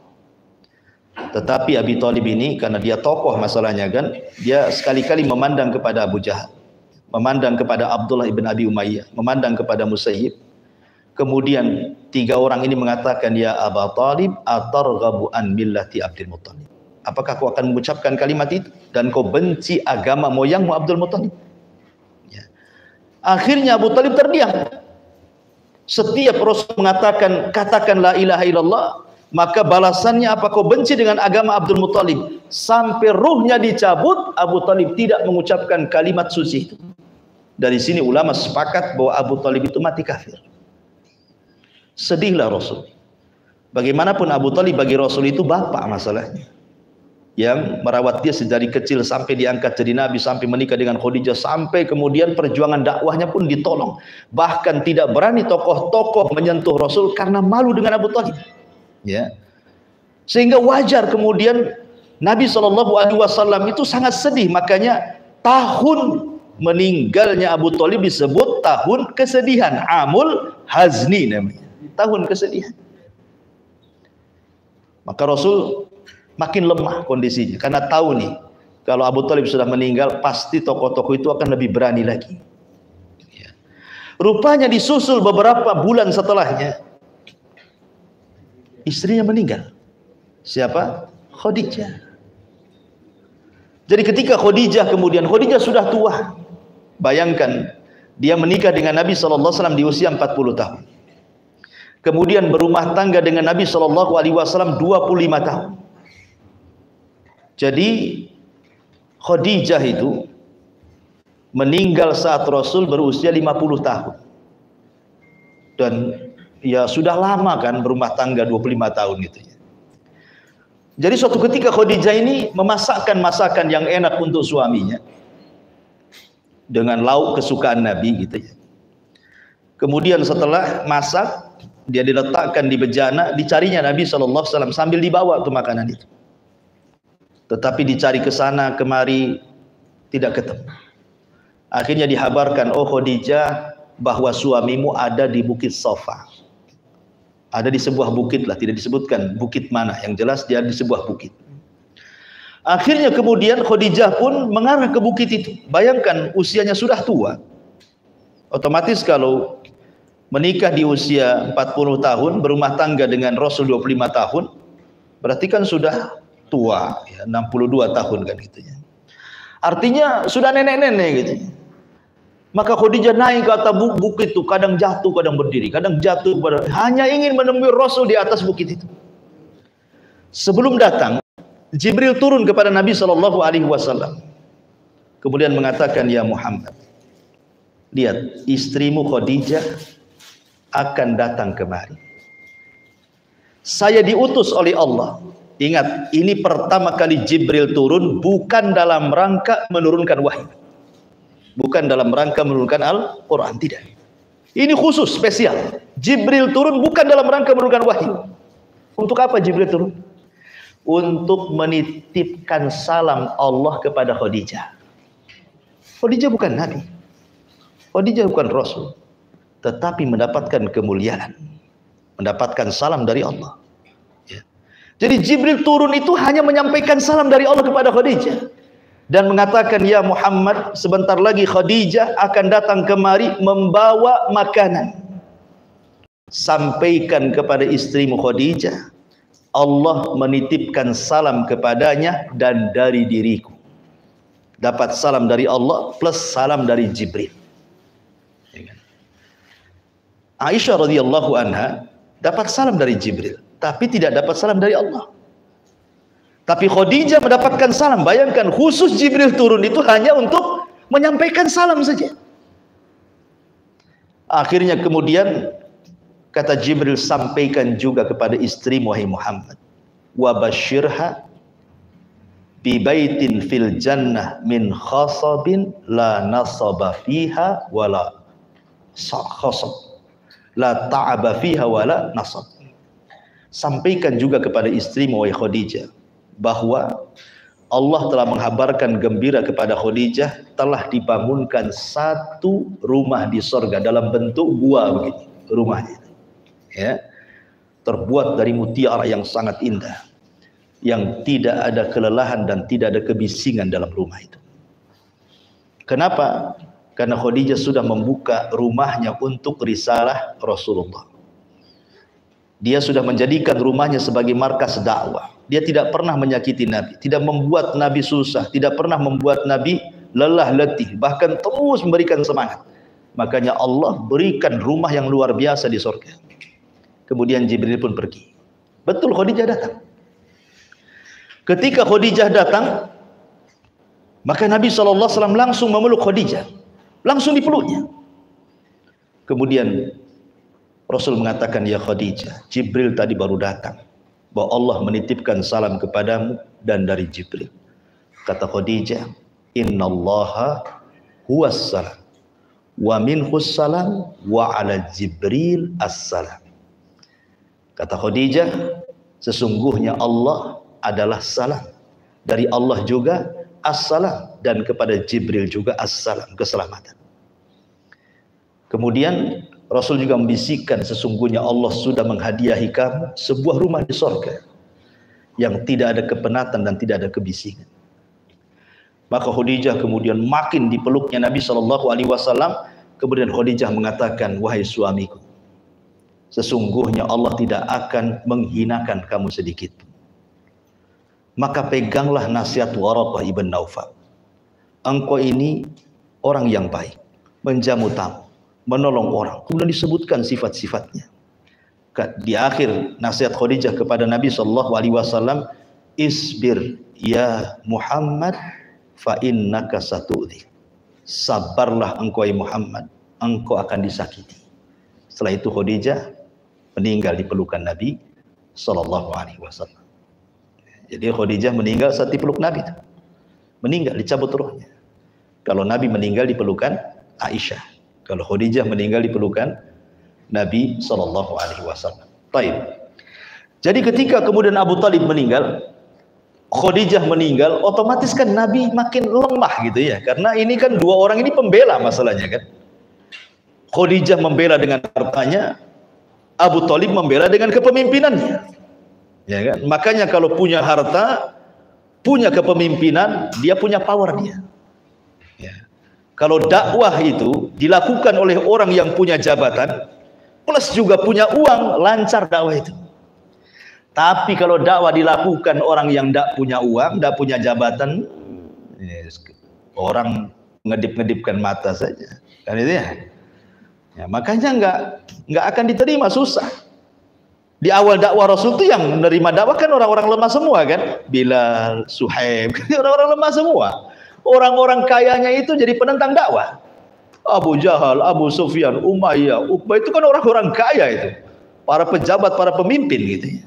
Tetapi Abi Thalib ini, karena dia tokoh masalahnya kan, dia sekali-kali memandang kepada Abu Jahal, memandang kepada Abdullah ibn Abi Umayyah, memandang kepada Musayyib. Kemudian 3 orang ini mengatakan, ya Abu Thalib, atarghabu an millati Abdul Muttalib. Apakah kau akan mengucapkan kalimat itu dan kau benci agama moyangmu Abdul Muttalib? Ya. Akhirnya Abu Thalib terdiam. Setiap Rasul mengatakan, katakan la ilaha illallah, maka balasannya apa? Kau benci dengan agama Abdul Muttalib. Sampai ruhnya dicabut, Abu Thalib tidak mengucapkan kalimat suci itu. Dari sini ulama sepakat bahwa Abu Thalib itu mati kafir. Sedihlah Rasul. Bagaimanapun Abu Thalib bagi Rasul itu bapak masalahnya. yang merawat dia sejak kecil sampai diangkat jadi nabi, sampai menikah dengan Khadijah, sampai kemudian perjuangan dakwahnya pun ditolong. Bahkan tidak berani tokoh-tokoh menyentuh Rasul karena malu dengan Abu Thalib. Ya. Sehingga wajar kemudian Nabi SAW itu sangat sedih. Makanya tahun meninggalnya Abu Thalib disebut tahun kesedihan, Amul Hazni namanya, tahun kesedihan. Maka Rasul makin lemah kondisinya karena tahu nih kalau Abu Thalib sudah meninggal pasti tokoh-tokoh itu akan lebih berani lagi. Ya. Rupanya disusul beberapa bulan setelahnya istrinya meninggal. Siapa? Khadijah. Jadi ketika Khadijah sudah tua. Bayangkan dia menikah dengan Nabi SAW di usia 40 tahun. Kemudian berumah tangga dengan Nabi SAW 25 tahun. Jadi Khadijah itu meninggal saat Rasul berusia 50 tahun. Dan ya sudah lama kan berumah tangga 25 tahun gitu ya. Jadi suatu ketika Khadijah ini memasakkan masakan yang enak untuk suaminya dengan lauk kesukaan Nabi gitu ya. Kemudian setelah masak, dia diletakkan di bejana, dicarinya Nabi SAW sambil dibawa ke makanan itu. Tetapi dicari ke sana kemari tidak ketemu. Akhirnya dihabarkan, oh Khadijah, bahwa suamimu ada di Bukit Safa. Ada di sebuah bukit lah, tidak disebutkan bukit mana, yang jelas dia di sebuah bukit. Akhirnya kemudian Khadijah pun mengarah ke bukit itu. Bayangkan usianya sudah tua. Otomatis kalau menikah di usia 40 tahun, berumah tangga dengan Rasul 25 tahun, berarti kan sudah tua, ya, 62 tahun kan gitu ya. Artinya sudah nenek-nenek gitu. Maka Khadijah naik ke atas bukit itu, kadang jatuh, kadang berdiri, kadang jatuh, hanya ingin menemui Rasul di atas bukit itu. Sebelum datang, Jibril turun kepada Nabi SAW. Kemudian mengatakan, ya Muhammad, lihat istrimu Khadijah akan datang kemari. Saya diutus oleh Allah. Ingat, ini pertama kali Jibril turun bukan dalam rangka menurunkan wahyu. Bukan dalam rangka menurunkan Al-Quran, tidak. Ini khusus, spesial. Jibril turun bukan dalam rangka menurunkan wahyu. Untuk apa Jibril turun? Untuk menitipkan salam Allah kepada Khadijah. Khadijah bukan Nabi. Khadijah bukan Rasul. Tetapi mendapatkan kemuliaan. Mendapatkan salam dari Allah. Ya. Jadi Jibril turun itu hanya menyampaikan salam dari Allah kepada Khadijah. Dan mengatakan, ya Muhammad, sebentar lagi Khadijah akan datang kemari membawa makanan. Sampaikan kepada istrimu Khadijah, Allah menitipkan salam kepadanya dan dari diriku. Dapat salam dari Allah plus salam dari Jibril. Aisyah radhiyallahu anha dapat salam dari Jibril, tapi tidak dapat salam dari Allah. Tapi Khadijah mendapatkan salam. Bayangkan, khusus Jibril turun itu hanya untuk menyampaikan salam saja. Akhirnya kemudian kata Jibril, sampaikan juga kepada istri wahai Muhammad, wa basyirha bi baitin fil jannah min khasabin la nasaba fiha wala khasab, la ta'aba fiha wala nasab. Sampaikan juga kepada istri wahai Khadijah bahwa Allah telah menghabarkan gembira kepada Khadijah, telah dibangunkan satu rumah di sorga dalam bentuk gua begini rumahnya, ya, terbuat dari mutiara yang sangat indah, yang tidak ada kelelahan dan tidak ada kebisingan dalam rumah itu. Kenapa? Karena Khadijah sudah membuka rumahnya untuk risalah Rasulullah. Dia sudah menjadikan rumahnya sebagai markas dakwah. Dia tidak pernah menyakiti Nabi, tidak membuat Nabi susah, tidak pernah membuat Nabi lelah letih, bahkan terus memberikan semangat. Makanya Allah berikan rumah yang luar biasa di surga. Kemudian Jibril pun pergi. Betul, Khadijah datang. Ketika Khadijah datang, maka Nabi SAW langsung memeluk Khadijah, langsung dipeluknya. Kemudian Rasul mengatakan, ya Khadijah, Jibril tadi baru datang bahwa Allah menitipkan salam kepadamu dan dari Jibril. Kata Khadijah, innallaha huwas salam wa minhus salam wa ala Jibril as-salam. Kata Khadijah, sesungguhnya Allah adalah salam, dari Allah juga as-salam, dan kepada Jibril juga as-salam, keselamatan. Kemudian Rasul juga membisikkan, sesungguhnya Allah sudah menghadiahi kamu sebuah rumah di sorga yang tidak ada kepenatan dan tidak ada kebisingan. Maka Khadijah kemudian makin dipeluknya Nabi SAW. Kemudian Khadijah mengatakan, wahai suamiku, sesungguhnya Allah tidak akan menghinakan kamu sedikit. Maka peganglah nasihat Waraqah ibn Naufal. Engkau ini orang yang baik, menjamu tamu, menolong orang. Kemudian disebutkan sifat-sifatnya. Di akhir nasihat Khadijah kepada Nabi SAW, isbir ya Muhammad fa innaka satu'dhi. Sabarlah engkau ya Muhammad, engkau akan disakiti. Setelah itu Khadijah meninggal di pelukan Nabi SAW. Jadi Khadijah meninggal saat dipeluk Nabi, meninggal, dicabut ruhnya. Kalau Nabi meninggal di pelukan Aisyah, kalau Khadijah meninggal di pelukan Nabi SAW. Baik. Jadi ketika kemudian Abu Talib meninggal, Khadijah meninggal, otomatis kan Nabi makin lemah gitu ya. Karena ini kan dua orang ini pembela masalahnya kan. Khadijah membela dengan hartanya, Abu Talib membela dengan kepemimpinannya. Ya kan? Makanya kalau punya harta, punya kepemimpinan, dia punya power dia. Ya. Kalau dakwah itu dilakukan oleh orang yang punya jabatan, plus juga punya uang, lancar dakwah itu. Tapi kalau dakwah dilakukan orang yang tidak punya uang, tidak punya jabatan, orang ngedip-ngedipkan mata saja, kan itu ya. Ya makanya nggak akan diterima, susah. Di awal dakwah Rasul itu yang menerima dakwah kan orang-orang lemah semua kan, Bilal, Suhaib, orang-orang lemah semua. Orang-orang kayanya itu jadi penentang dakwah. Abu Jahal, Abu Sufyan, Umayyah, Uqbah itu kan orang-orang kaya itu, para pejabat, para pemimpin gitu ya.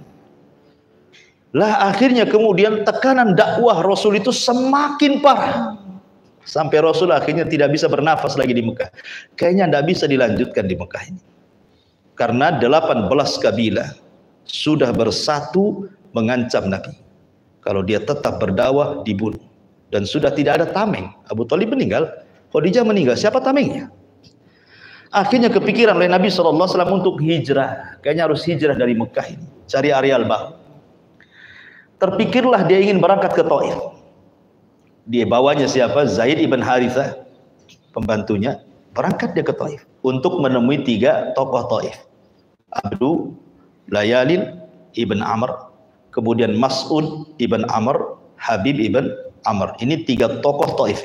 Lah akhirnya kemudian tekanan dakwah Rasul itu semakin parah. Sampai Rasul akhirnya tidak bisa bernafas lagi di Mekah. Kayaknya tidak bisa dilanjutkan di Mekah ini. Karena 18 kabilah sudah bersatu mengancam Nabi. Kalau dia tetap berdakwah dibunuh. Dan sudah tidak ada tameng. Abu Talib meninggal, Khadijah meninggal. Siapa tamengnya? Akhirnya kepikiran oleh Nabi SAW untuk hijrah. Kayaknya harus hijrah dari Mekah ini. Cari areal baru. Terpikirlah dia ingin berangkat ke Taif. Dia bawanya siapa? Zaid ibn Harithah, pembantunya. Berangkat dia ke Taif untuk menemui 3 tokoh Taif. Abdu Layalin ibn Amr, kemudian Mas'ud ibn Amr, Habib ibn Amr. Ini 3 tokoh Taif.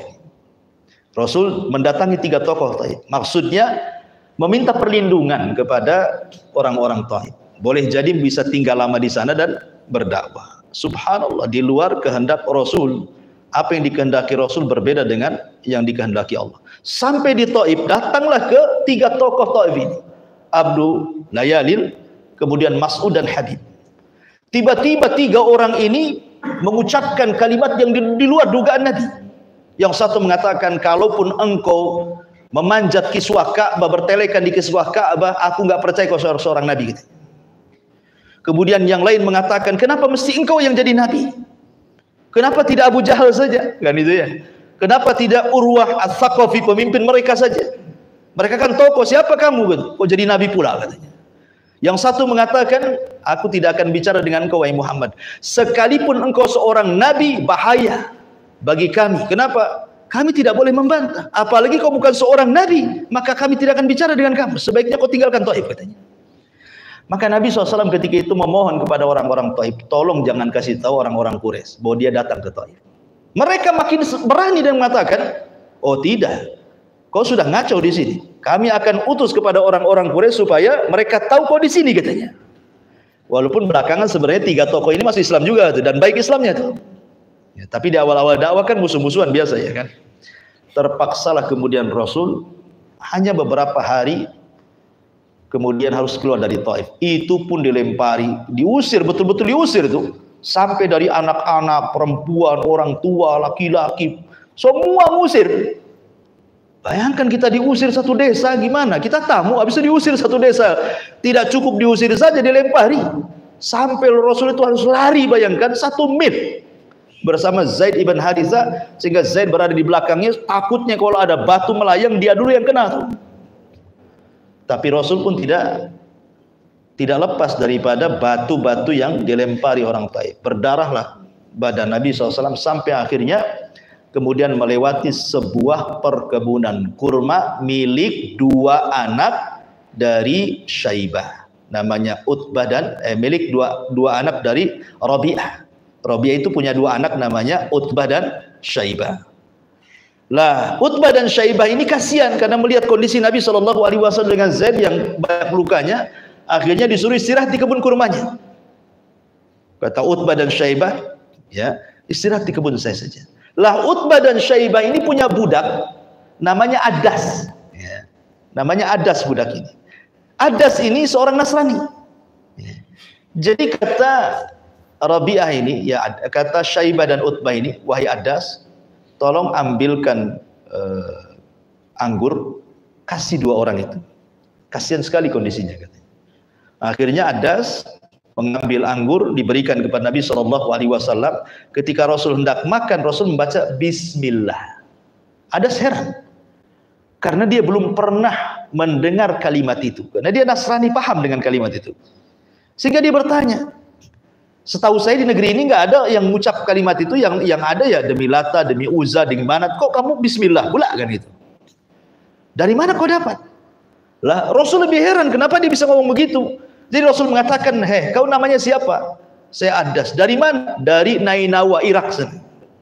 Rasul mendatangi 3 tokoh Taif. Maksudnya meminta perlindungan kepada orang-orang Taif. Boleh jadi bisa tinggal lama di sana dan berdakwah. Subhanallah, di luar kehendak Rasul. Apa yang dikehendaki Rasul berbeda dengan yang dikehendaki Allah. Sampai di Taif, datanglah ke 3 tokoh Taif ini. Abdu Layalil, kemudian Mas'ud dan Habib. Tiba-tiba 3 orang ini mengucapkan kalimat yang di luar dugaan Nabi. Yang satu mengatakan, kalaupun engkau memanjat kiswah Ka'bah, bertelekan di kiswah Ka'bah, aku nggak percaya kau seorang Nabi gitu. Kemudian yang lain mengatakan, kenapa mesti engkau yang jadi Nabi? Kenapa tidak Abu Jahal saja? Kan itu ya. Kenapa tidak Urwah Ats-Tsaqafi, pemimpin mereka saja? Mereka kan tokoh, siapa kamu? Kok jadi Nabi pula katanya. Yang satu mengatakan, aku tidak akan bicara dengan engkau wahai Muhammad. Sekalipun engkau seorang Nabi, bahaya bagi kami. Kenapa? Kami tidak boleh membantah. Apalagi kau bukan seorang Nabi, maka kami tidak akan bicara dengan kamu. Sebaiknya kau tinggalkan Taif katanya. Maka Nabi SAW ketika itu memohon kepada orang-orang Taif, tolong jangan kasih tahu orang-orang Quraisy bahwa dia datang ke Taif. Mereka makin berani dan mengatakan, oh tidak, kau sudah ngaco di sini. Kami akan utus kepada orang-orang Quraisy supaya mereka tahu kau di sini katanya. Walaupun belakangan sebenarnya 3 tokoh ini masih Islam juga tuh, dan baik Islamnya tuh. Ya, tapi di awal-awal dakwah kan musuh-musuhan biasa ya kan. Terpaksalah kemudian Rasul hanya beberapa hari kemudian harus keluar dari Taif. Itu pun dilempari, diusir, betul-betul diusir itu. Sampai dari anak-anak, perempuan, orang tua, laki-laki, semua ngusir. Bayangkan kita diusir satu desa gimana? Kita tamu, habis itu diusir satu desa. Tidak cukup diusir saja, dilempari. Sampai Rasul itu harus lari, bayangkan 1 mil bersama Zaid ibn Haritha, sehingga Zaid berada di belakangnya. Takutnya kalau ada batu melayang, dia dulu yang kena tuh. Tapi Rasul pun tidak lepas daripada batu-batu yang dilempari orang Taif. Berdarahlah badan Nabi SAW sampai akhirnya kemudian melewati sebuah perkebunan kurma milik 2 anak dari Syaibah, namanya Utbah dan milik dua anak dari Rabi'ah. Rabi'ah itu punya 2 anak namanya Utbah dan Syaibah. Lah, Utbah dan Syaibah ini kasihan karena melihat kondisi Nabi SAW dengan Zaid yang banyak lukanya, akhirnya disuruh istirahat di kebun kurmanya. Kata Utbah dan Syaibah, ya, istirahat di kebun saya saja. Lah, Utbah dan Syaibah ini punya budak namanya Adas, ya. Namanya Adas budak ini. Adas ini seorang Nasrani, ya. Jadi kata Rabi'ah ini, ya, kata Syaibah dan Utbah ini, wahai Adas, tolong ambilkan anggur, kasih 2 orang itu. Kasihan sekali kondisinya, katanya. Akhirnya Adas mengambil anggur, diberikan kepada Nabi SAW. Ketika Rasul hendak makan, Rasul membaca Bismillah. Adas heran, karena dia belum pernah mendengar kalimat itu. Karena dia Nasrani, paham dengan kalimat itu. Sehingga dia bertanya, setahu saya di negeri ini nggak ada yang mengucap kalimat itu, yang ada ya demi Lata, demi Uzza, demi Manat. Kok kamu Bismillah pula kan itu? Dari mana kau dapat? Lah, Rasul lebih heran, kenapa dia bisa ngomong begitu? Jadi Rasul mengatakan, heh, kau namanya siapa? Saya Adas. Dari mana? Dari Nainawa, Irak sana.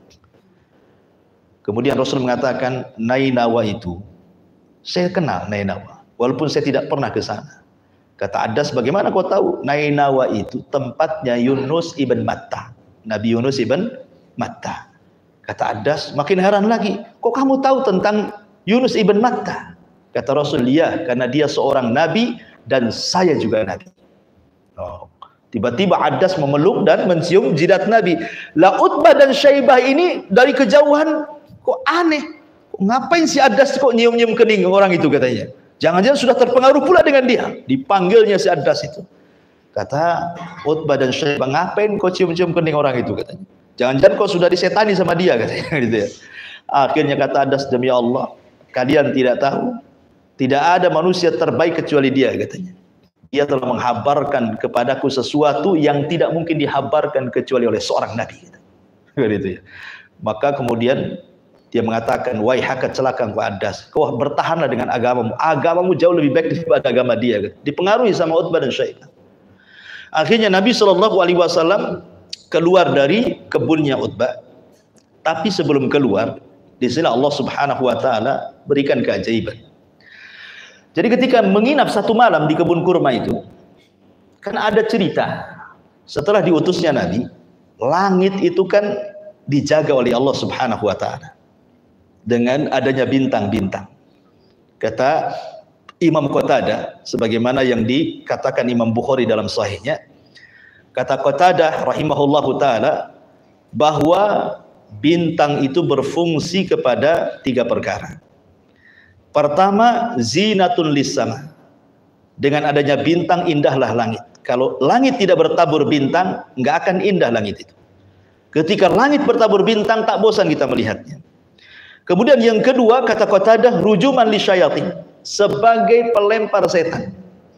Kemudian Rasul mengatakan, Nainawa itu, saya kenal Nainawa, walaupun saya tidak pernah ke sana. Kata Adas, bagaimana kau tahu? Nainawa itu tempatnya Yunus ibn Matta, Nabi Yunus ibn Matta. Kata Adas, makin heran lagi, kok kamu tahu tentang Yunus ibn Matta? Kata Rasul, ya, karena dia seorang nabi dan saya juga nabi. Oh. Tiba-tiba Adas memeluk dan mencium jidat Nabi. Lah, Utbah dan Syaibah ini dari kejauhan, kok aneh, ngapain si Adas kok nyium-nyium kening orang itu, katanya. Jangan-jangan sudah terpengaruh pula dengan dia. Dipanggilnya si Adas itu. Kata Utbah dan Syaibah, ngapain kau cium-cium kening orang itu, katanya. Jangan-jangan kau sudah disetani sama dia, katanya. Gitu ya. Akhirnya kata Adas, demi Allah, kalian tidak tahu, tidak ada manusia terbaik kecuali dia, katanya. Dia telah menghabarkan kepadaku sesuatu yang tidak mungkin dihabarkan kecuali oleh seorang nabi. Gitu ya. Maka kemudian dia mengatakan, wahai haka celaka engkau Adas, kau bertahanlah dengan agamamu. Agamamu jauh lebih baik daripada agama dia. Dipengaruhi sama Utbah dan Syaibah. Akhirnya Nabi SAW keluar dari kebunnya Utbah. Tapi sebelum keluar, di sini Allah Subhanahu wa taala berikan keajaiban. Jadi ketika menginap 1 malam di kebun kurma itu, kan ada cerita, setelah diutusnya Nabi, langit itu kan dijaga oleh Allah Subhanahu wa taala dengan adanya bintang-bintang. Kata Imam Qatadah, sebagaimana yang dikatakan Imam Bukhari dalam sahihnya, kata Qatadah rahimahullahu taala, bahwa bintang itu berfungsi kepada 3 perkara. Pertama, zinatun lisama. Dengan adanya bintang, indahlah langit. Kalau langit tidak bertabur bintang, nggak akan indah langit itu. Ketika langit bertabur bintang, tak bosan kita melihatnya. Kemudian yang kedua, kata Qatadah, rujuman lisyayatin, sebagai pelempar setan.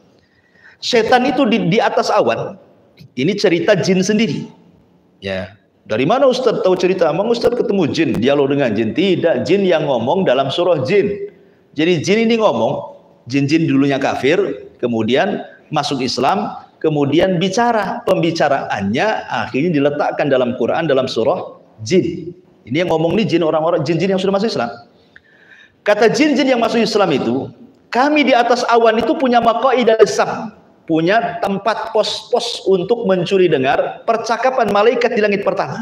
Setan itu di atas awan. Ini cerita jin sendiri. Ya, dari mana Ustaz tahu cerita? Emang Ustaz ketemu jin, dialog dengan jin? Tidak, jin yang ngomong dalam surah jin. Jadi jin ini ngomong, jin-jin dulunya kafir, kemudian masuk Islam, kemudian bicara. Pembicaraannya akhirnya diletakkan dalam Quran, dalam surah jin. Ini yang ngomong nih jin, orang-orang jin-jin yang sudah masuk Islam. Kata jin-jin yang masuk Islam itu, kami di atas awan itu punya maqaidah sam, punya tempat pos-pos untuk mencuri dengar percakapan malaikat di langit pertama.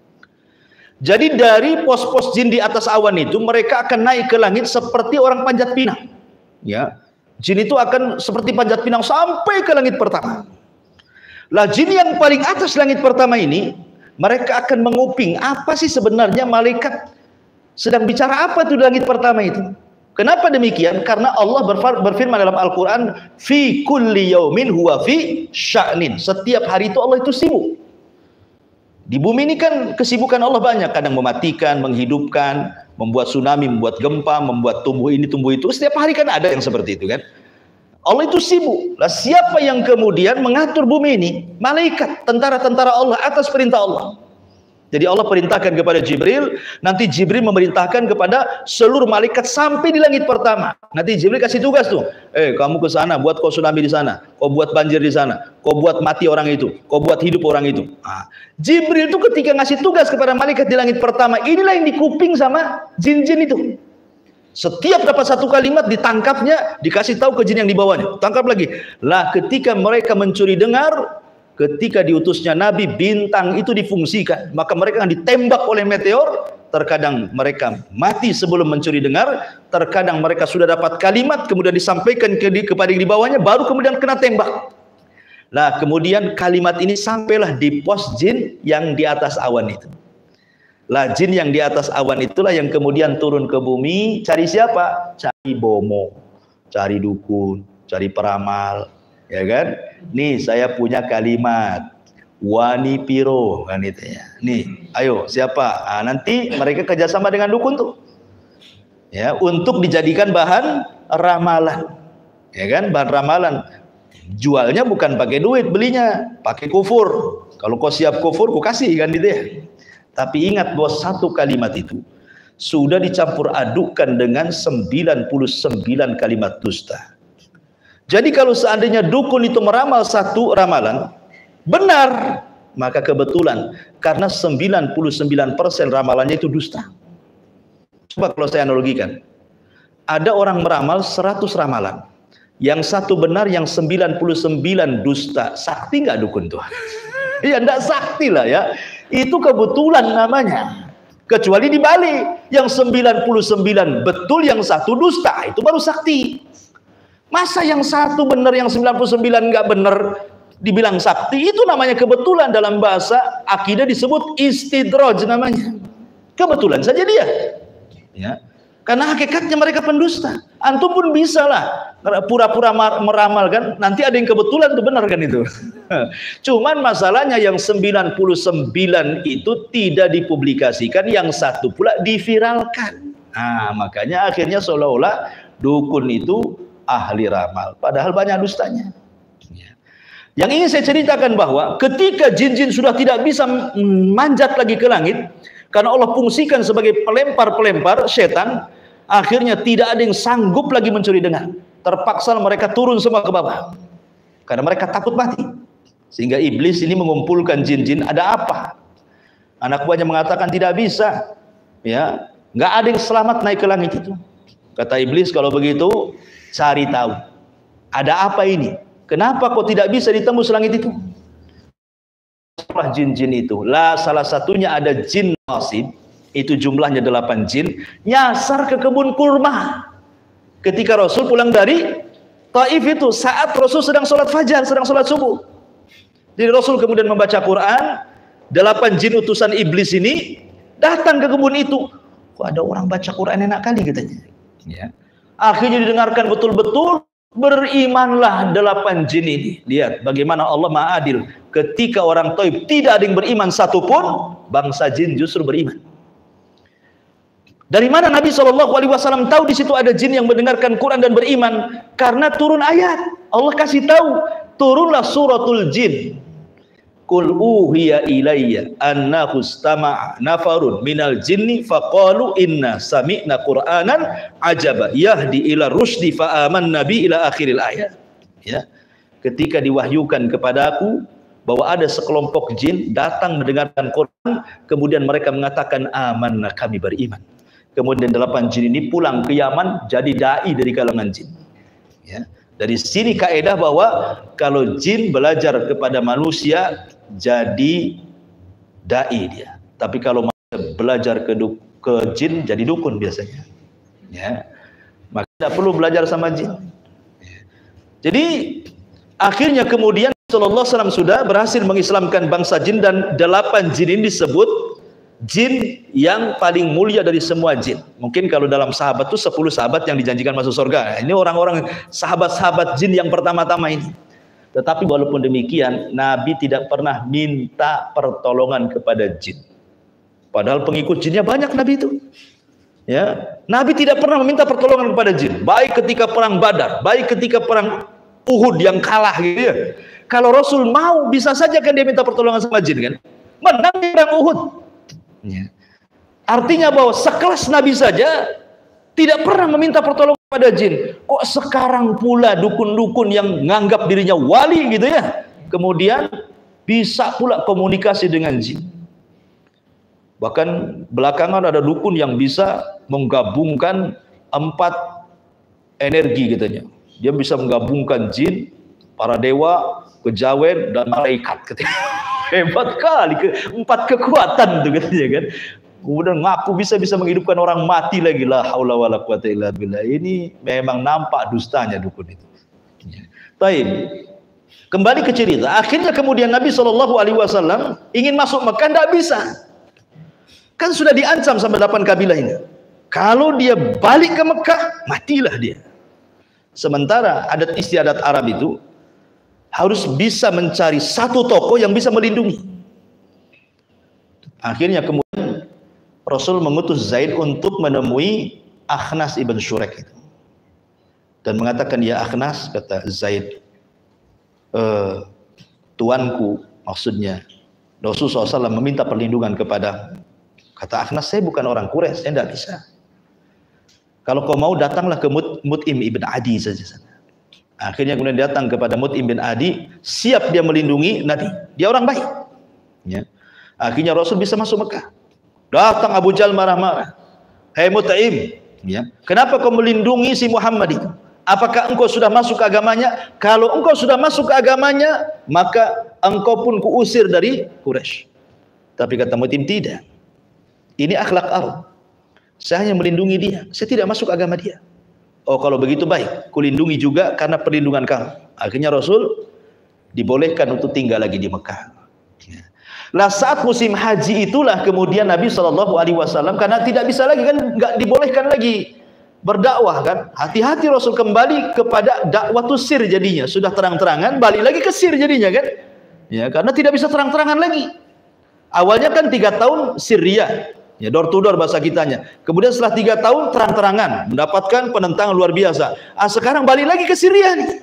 Jadi dari pos-pos jin di atas awan itu, mereka akan naik ke langit seperti orang panjat pinang. Ya, Jin itu akan seperti panjat pinang sampai ke langit pertama. Lah jin yang paling atas langit pertama ini, mereka akan menguping apa sih sebenarnya malaikat sedang bicara apa tuh di langit pertama itu. Kenapa demikian? Karena Allah berfirman dalam Al-Quran, fi kulli yaumin huwa fi sya'nin. Setiap hari itu Allah itu sibuk. Di bumi ini kan kesibukan Allah banyak, kadang mematikan, menghidupkan, membuat tsunami, membuat gempa, membuat tumbuh ini, tumbuh itu. Setiap hari kan ada yang seperti itu kan. Allah itu sibuk. Lah siapa yang kemudian mengatur bumi ini? Malaikat, tentara-tentara Allah atas perintah Allah. Jadi Allah perintahkan kepada Jibril, nanti Jibril memerintahkan kepada seluruh malaikat sampai di langit pertama. Nanti Jibril kasih tugas tuh, kamu ke sana, buat kau tsunami di sana, kau buat banjir di sana, kau buat mati orang itu, kau buat hidup orang itu. Nah, Jibril itu ketika ngasih tugas kepada malaikat di langit pertama, inilah yang dikuping sama jin-jin itu. Setiap dapat satu kalimat ditangkapnya, dikasih tahu ke jin yang di bawahnya, tangkap lagi. Lah ketika mereka mencuri dengar, ketika diutusnya Nabi, bintang itu difungsikan, maka mereka akan ditembak oleh meteor. Terkadang mereka mati sebelum mencuri dengar, terkadang mereka sudah dapat kalimat kemudian disampaikan kepada yang di bawahnya, baru kemudian kena tembak. Nah kemudian kalimat ini sampailah di pos jin yang di atas awan itu. Lah jin yang di atas awan itulah yang kemudian turun ke bumi, cari siapa? Cari bomo, cari dukun, cari peramal, ya kan? Nih saya punya kalimat wani piro kan itu ya. Nih, ayo siapa? Nanti mereka kerjasama dengan dukun tuh, ya, untuk dijadikan bahan ramalan, ya kan? Bahan ramalan. Jualnya bukan pakai duit, belinya pakai kufur. Kalau kau siap kufur, kau kasih kan gitu ya. Tapi ingat bahwa satu kalimat itu sudah dicampur adukkan dengan 99 kalimat dusta. Jadi kalau seandainya dukun itu meramal satu ramalan benar, maka kebetulan karena 99% ramalannya itu dusta. Coba kalau saya analogikan, ada orang meramal 100 ramalan, yang satu benar, yang 99 dusta. Sakti nggak dukun tuh? Ya enggak sakti lah ya. Itu kebetulan namanya. Kecuali dibalik, yang 99 betul, yang satu dusta, itu baru sakti. Masa yang satu benar, yang 99 enggak benar dibilang sakti? Itu namanya kebetulan. Dalam bahasa akidah disebut istidraj namanya. Kebetulan saja dia. Ya. Karena hakikatnya mereka pendusta. Antum pun bisa lah pura-pura meramalkan, nanti ada yang kebetulan itu benar kan itu. Cuman masalahnya yang 99 itu tidak dipublikasikan, yang satu pula diviralkan. Nah, makanya akhirnya seolah-olah dukun itu ahli ramal, padahal banyak dustanya. Yang ingin saya ceritakan bahwa ketika jin-jin sudah tidak bisa manjat lagi ke langit, karena Allah fungsikan sebagai pelempar-pelempar setan, akhirnya tidak ada yang sanggup lagi mencuri dengar. Terpaksa mereka turun semua ke bawah, karena mereka takut mati. Sehingga iblis ini mengumpulkan jin-jin, ada apa? Anak buahnya mengatakan tidak bisa, ya, nggak ada yang selamat naik ke langit itu. Kata iblis, kalau begitu cari tahu, ada apa ini? Kenapa kok tidak bisa ditembus langit itu? Setelah jin-jin itu, lah salah satunya ada jin nasib, itu jumlahnya 8 jin, nyasar ke kebun kurma. Ketika Rasul pulang dari Taif itu, saat Rasul sedang sholat fajar, sedang sholat subuh. Jadi Rasul kemudian membaca Quran, 8 jin utusan iblis ini datang ke kebun itu. Kok ada orang baca Quran enak kali katanya. Ya. Akhirnya didengarkan betul-betul, berimanlah 8 jin ini. Lihat bagaimana Allah Maha Adil. Ketika orang Taif tidak ada yang beriman satupun, bangsa jin justru beriman. Dari mana Nabi SAW tahu di situ ada jin yang mendengarkan Quran dan beriman? Karena turun ayat. Allah kasih tahu, turunlah suratul jin. Qul uhiya ilayya annahu istama'a nafarun minal jinni faqalu inna sami'na qur'anan ajaba yahdi ila rusdi fa amanna bi ila akhiril ayat. Ya. Ketika diwahyukan kepadaku bahwa ada sekelompok jin datang mendengarkan Quran, kemudian mereka mengatakan amanna, kami beriman. Kemudian 8 jin ini pulang ke Yaman jadi dai dari kalangan jin. Ya. Dari sini kaidah bahwa kalau jin belajar kepada manusia jadi dai dia. Tapi kalau belajar ke jin jadi dukun biasanya. Ya. Maka tidak perlu belajar sama jin. Ya. Jadi akhirnya kemudian Sallallahu Alaihi Wasallam sudah berhasil mengislamkan bangsa jin, dan 8 jin ini disebut jin yang paling mulia dari semua jin. Mungkin kalau dalam sahabat itu 10 sahabat yang dijanjikan masuk surga. Ini orang-orang sahabat-sahabat jin yang pertama-tama ini. Tetapi walaupun demikian, Nabi tidak pernah minta pertolongan kepada jin. Padahal pengikut jinnya banyak Nabi itu. Ya, Nabi tidak pernah meminta pertolongan kepada jin. Baik ketika perang Badar, baik ketika perang Uhud yang kalah gitu ya. Kalau Rasul mau, bisa saja kan dia minta pertolongan sama jin kan. Menang di perang Uhud. Ya. Artinya bahwa sekelas Nabi saja tidak pernah meminta pertolongan kepada jin. Kok sekarang pula dukun-dukun yang menganggap dirinya wali gitu ya, kemudian bisa pula komunikasi dengan jin. Bahkan belakangan ada dukun yang bisa menggabungkan 4 energi katanya. Dia bisa menggabungkan jin, para dewa, kejawen, dan malaikat katanya. Hebat kali, 4 kekuatan tuh katanya kan. Kemudian ngaku bisa menghidupkan orang mati lagi. La haula wala quwata illa billah. Ini memang nampak dustanya dukun itu. Baik. Kembali ke cerita. Akhirnya kemudian Nabi SAW ingin masuk Mekah, tidak bisa. Kan sudah diancam sama 8 kabilah ini. Kalau dia balik ke Mekah, matilah dia. Sementara adat istiadat Arab itu harus bisa mencari satu tokoh yang bisa melindungi. Akhirnya kemudian Rasul mengutus Zaid untuk menemui Akhnas ibn Syurek itu. Dan mengatakan, ya Akhnas, kata Zaid, tuanku, maksudnya Rasul SAW meminta perlindungan kepada. Kata Akhnas, saya bukan orang Quraisy, saya tidak bisa. Kalau kau mau, datanglah ke Mut'im ibn Adi saja. Akhirnya kemudian datang kepada Mut'im bin Adi, siap dia melindungi Nabi. Dia orang baik. Ya. Akhirnya Rasul bisa masuk Mekah. Datang Abu Jahal marah-marah. Hei Mut'im, ya, kenapa kau melindungi si Muhammad itu? Apakah engkau sudah masuk ke agamanya? Kalau engkau sudah masuk ke agamanya, maka engkau pun kuusir dari Quraisy. Tapi kata Mut'im, tidak. Ini akhlak Arab. Saya hanya melindungi dia. Saya tidak masuk agama dia. Oh, kalau begitu baik. Kulindungi juga karena perlindungan kamu. Akhirnya Rasul dibolehkan untuk tinggal lagi di Mekah. Lah saat musim haji itulah kemudian Nabi SAW, karena tidak bisa lagi kan, nggak dibolehkan lagi berdakwah kan. Hati-hati Rasul kembali kepada dakwah sir jadinya. Sudah terang-terangan, balik lagi ke sir jadinya kan. Ya, karena tidak bisa terang-terangan lagi. Awalnya kan 3 tahun sirria. Ya, door to door bahasa kitanya. Kemudian setelah 3 tahun terang-terangan, mendapatkan penentangan luar biasa. Sekarang balik lagi ke Syria nih.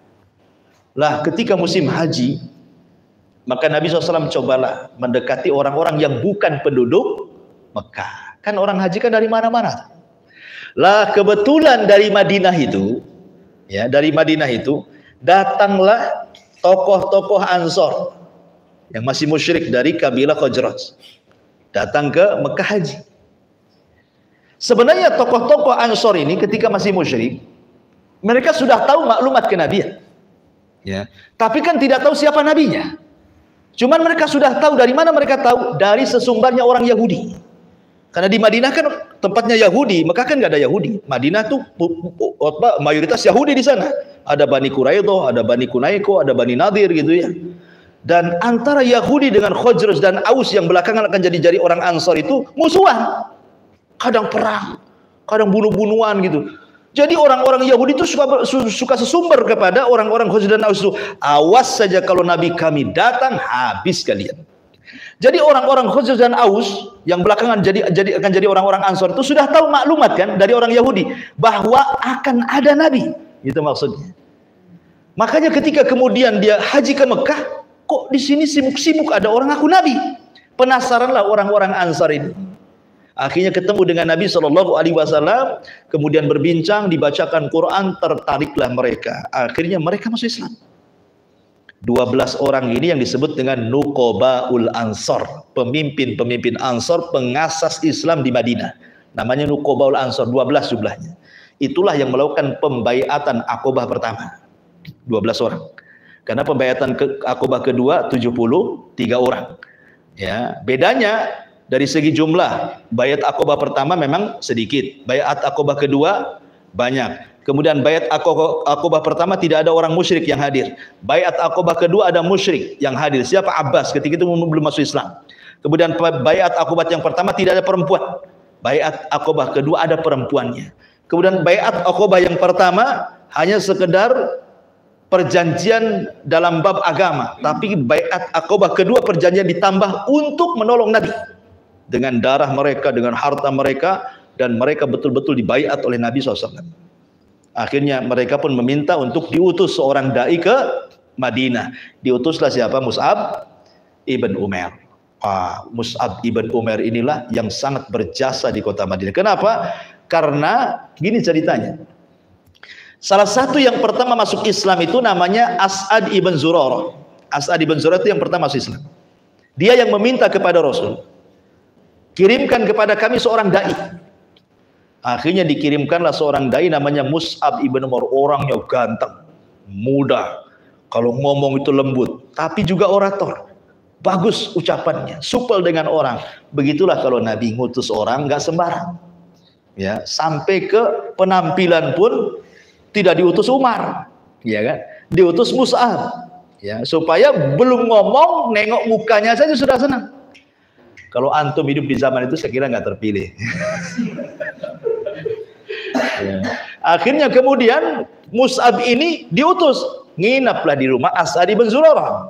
Lah ketika musim haji, maka Nabi SAW cobalah mendekati orang-orang yang bukan penduduk Mekah. Kan orang haji kan dari mana-mana. Lah kebetulan dari Madinah itu, ya, dari Madinah itu datanglah tokoh-tokoh Ansor yang masih musyrik dari kabilah Khazraj. Datang ke Mekah haji. Sebenarnya tokoh-tokoh Ansor ini ketika masih musyrik, mereka sudah tahu maklumat kenabian. Ya. Tapi kan tidak tahu siapa nabinya. Cuman mereka sudah tahu. Dari mana mereka tahu? Dari sesumbarnya orang Yahudi. Karena di Madinah kan tempatnya Yahudi, Mekah kan nggak ada Yahudi. Madinah tuh mayoritas Yahudi di sana. Ada Bani Quraidah, ada Bani Kunaiko, ada Bani Nadir gitu ya. Dan antara Yahudi dengan Khazraj dan Aus yang belakangan akan jadi orang Ansor itu musuhan. Kadang perang, kadang bunuh-bunuhan gitu. Jadi orang-orang Yahudi itu suka sesumber kepada orang-orang Khazraj dan Aus itu. Awas saja kalau Nabi kami datang, habis kalian. Jadi orang-orang Khazraj dan Aus yang belakangan akan jadi orang-orang Ansor itu sudah tahu maklumat kan dari orang Yahudi bahwa akan ada Nabi. Itu maksudnya. Makanya ketika kemudian dia haji ke Mekah, kok di sini sibuk-sibuk ada orang ngaku Nabi? Penasaranlah orang-orang Ansar ini. Akhirnya ketemu dengan Nabi SAW, kemudian berbincang, dibacakan Quran, tertariklah mereka. Akhirnya mereka masuk Islam. 12 orang ini yang disebut dengan Nuqobaul Ansor, pemimpin-pemimpin Ansor, pengasas Islam di Madinah. Namanya Nuqobaul Ansor, 12 jumlahnya. Itulah yang melakukan pembaiatan Aqobah pertama. 12 orang. Karena pembaiatan Aqobah kedua 73 orang. Ya, bedanya dari segi jumlah, baiat Aqobah pertama memang sedikit, baiat Aqobah kedua banyak. Kemudian baiat Aqabah pertama tidak ada orang musyrik yang hadir. Baiat Aqabah kedua ada musyrik yang hadir. Siapa? Abbas, ketika itu belum masuk Islam. Kemudian baiat Aqabah yang pertama tidak ada perempuan. Baiat Aqabah kedua ada perempuannya. Kemudian baiat Aqabah yang pertama hanya sekedar perjanjian dalam bab agama, tapi baiat Aqabah kedua perjanjian ditambah untuk menolong Nabi dengan darah mereka, dengan harta mereka, dan mereka betul-betul dibaiat oleh Nabi SAW. Akhirnya mereka pun meminta untuk diutus seorang dai ke Madinah. Diutuslah siapa? Mus'ab ibn Umair. Mus'ab ibn Umair inilah yang sangat berjasa di kota Madinah. Kenapa? Karena gini ceritanya. Salah satu yang pertama masuk Islam itu namanya As'ad ibn Zurarah. As'ad ibn Zurarah itu yang pertama masuk Islam. Dia yang meminta kepada Rasul, kirimkan kepada kami seorang dai. Akhirnya dikirimkanlah seorang dai namanya Mus'ab ibn Umair. Orangnya ganteng, muda, kalau ngomong itu lembut, tapi juga orator. Bagus ucapannya, supel dengan orang. Begitulah kalau Nabi ngutus orang, nggak sembarang. Ya, sampai ke penampilan pun tidak diutus Umar, ya kan? Diutus Mus'ab, ya, supaya belum ngomong, nengok mukanya saja sudah senang. Kalau antum hidup di zaman itu, saya kira nggak terpilih. Ya. Akhirnya kemudian Mus'ab ini diutus, nginaplah di rumah As'ad ibn Zurarah.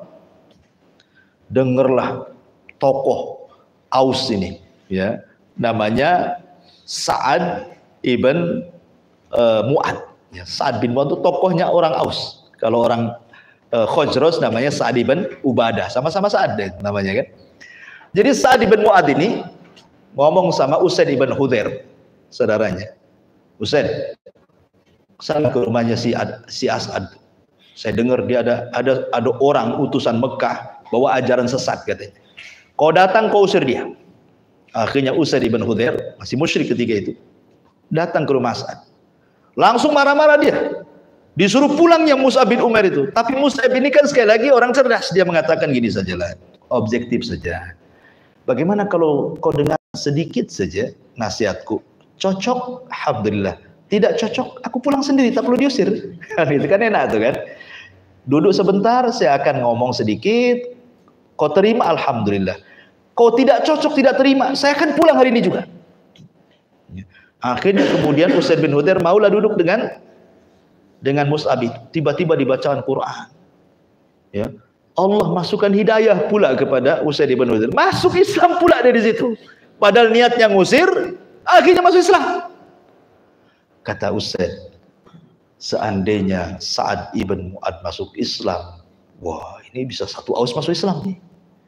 Dengarlah tokoh Aus ini, ya, namanya Sa'ad ibn Mu'ad. Ya, Sa'ad bin Mu'ad itu tokohnya orang Aus. Kalau orang Khosroj namanya Sa'ad ibn Ubadah, sama-sama Sa'ad namanya kan. Jadi Sa'ad ibn Mu'ad ini ngomong sama Usaid ibn Hudhair, saudaranya. Usaid, sana ke rumahnya si As'ad. Saya dengar dia ada orang utusan Mekah bawa ajaran sesat katanya. Kau datang, kau usir dia. Akhirnya Usaid ibn Hudhair, masih musyrik ketika itu, datang ke rumah As'ad. Langsung marah-marah dia. Disuruh pulangnya Mus'ab bin Umair itu. Tapi Mus'ab ini kan sekali lagi orang cerdas. Dia mengatakan gini sajalah, objektif saja. Bagaimana kalau kau dengar sedikit saja nasihatku? Cocok, alhamdulillah. Tidak cocok, aku pulang sendiri, tak perlu diusir. Itu kan enak tuh kan. Duduk sebentar, saya akan ngomong sedikit. Kau terima, alhamdulillah. Kau tidak cocok, tidak terima, saya akan pulang hari ini juga. Akhirnya kemudian Usaid bin Hudhair maulah duduk dengan Mus'ab itu. Tiba-tiba dibacakan Quran. Ya. Allah masukkan hidayah pula kepada Usaid bin Hudhair. Masuk Islam pula dari situ. Padahal niatnya ngusir, akhirnya masuk Islam. Kata Usaid, seandainya Sa'ad ibn Mu'ad masuk Islam, wah ini bisa satu Aus masuk Islam nih.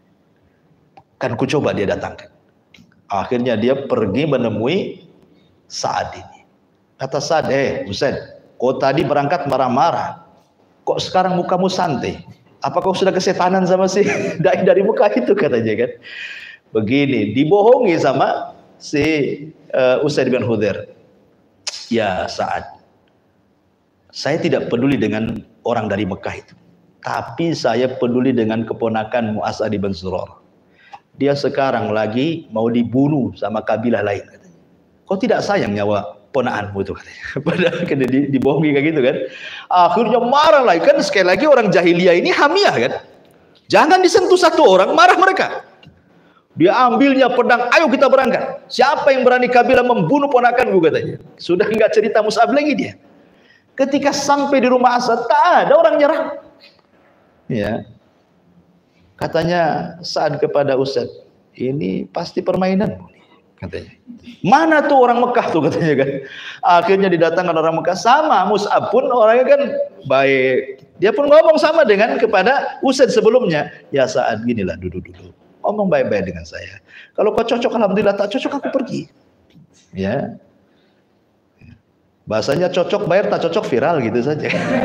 Kan ku coba dia datangkan. Akhirnya dia pergi menemui Sa'ad ini. Kata Sa'ad, Usaid, kau tadi berangkat marah-marah, kok sekarang mukamu santai? Apa kau sudah kesetanan sama si dari muka itu, katanya kan. Begini, dibohongi sama si Usaid bin Hudhair. Ya Sa'ad, saya tidak peduli dengan orang dari Mekah itu, tapi saya peduli dengan keponakanmu As'ad bin Zurarah. Dia sekarang lagi mau dibunuh sama kabilah lain, katanya. Kau tidak sayang nyawa ponakanmu itu, katanya. Padahal kena dibohongi kayak gitu kan. Akhirnya marah lagi, kan sekali lagi orang jahiliyah ini hamiah kan. Jangan disentuh satu orang, marah mereka. Dia ambilnya pedang, ayo kita berangkat. Siapa yang berani kabilah membunuh ponakanku, katanya. Sudah enggak cerita Mus'ab lagi dia. Ketika sampai di rumah As'ad, tak ada orang nyerah. Ya. Katanya Sa'ad kepada Usaid, ini pasti permainan, katanya. Mana tuh orang Mekah tuh, katanya kan. Akhirnya didatangkan orang Mekah, sama Mus'ab pun orangnya kan baik. Dia pun ngomong sama dengan kepada Usaid sebelumnya. Ya Sa'ad, ginilah duduk-duduk. Ngomong baik-baik dengan saya. Kalau kau cocok, alhamdulillah, tak cocok aku pergi. Ya. Bahasanya cocok bayar, tak cocok viral gitu saja.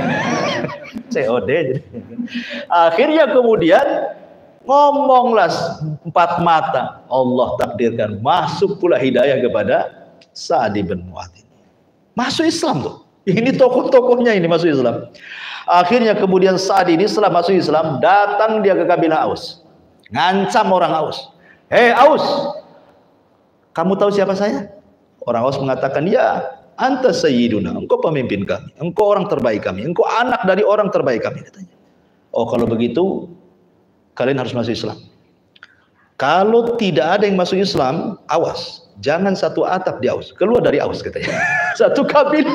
COD jadi. Akhirnya kemudian ngomonglah empat mata. Allah takdirkan masuk pula hidayah kepada Sa'ad bin Mu'ad. Masuk Islam tuh. Ini tokoh-tokohnya ini masuk Islam. Akhirnya kemudian Sa'ad ini setelah masuk Islam, datang dia ke kabilah Aus. Ngancam orang Aus. Hei Aus, kamu tahu siapa saya? Orang Aus mengatakan, ya, anta sayyiduna, engkau pemimpin kami, engkau orang terbaik kami, engkau anak dari orang terbaik kami, katanya. Oh, kalau begitu kalian harus masuk Islam. Kalau tidak ada yang masuk Islam, awas, jangan satu atap di Aus, keluar dari Aus, katanya. Satu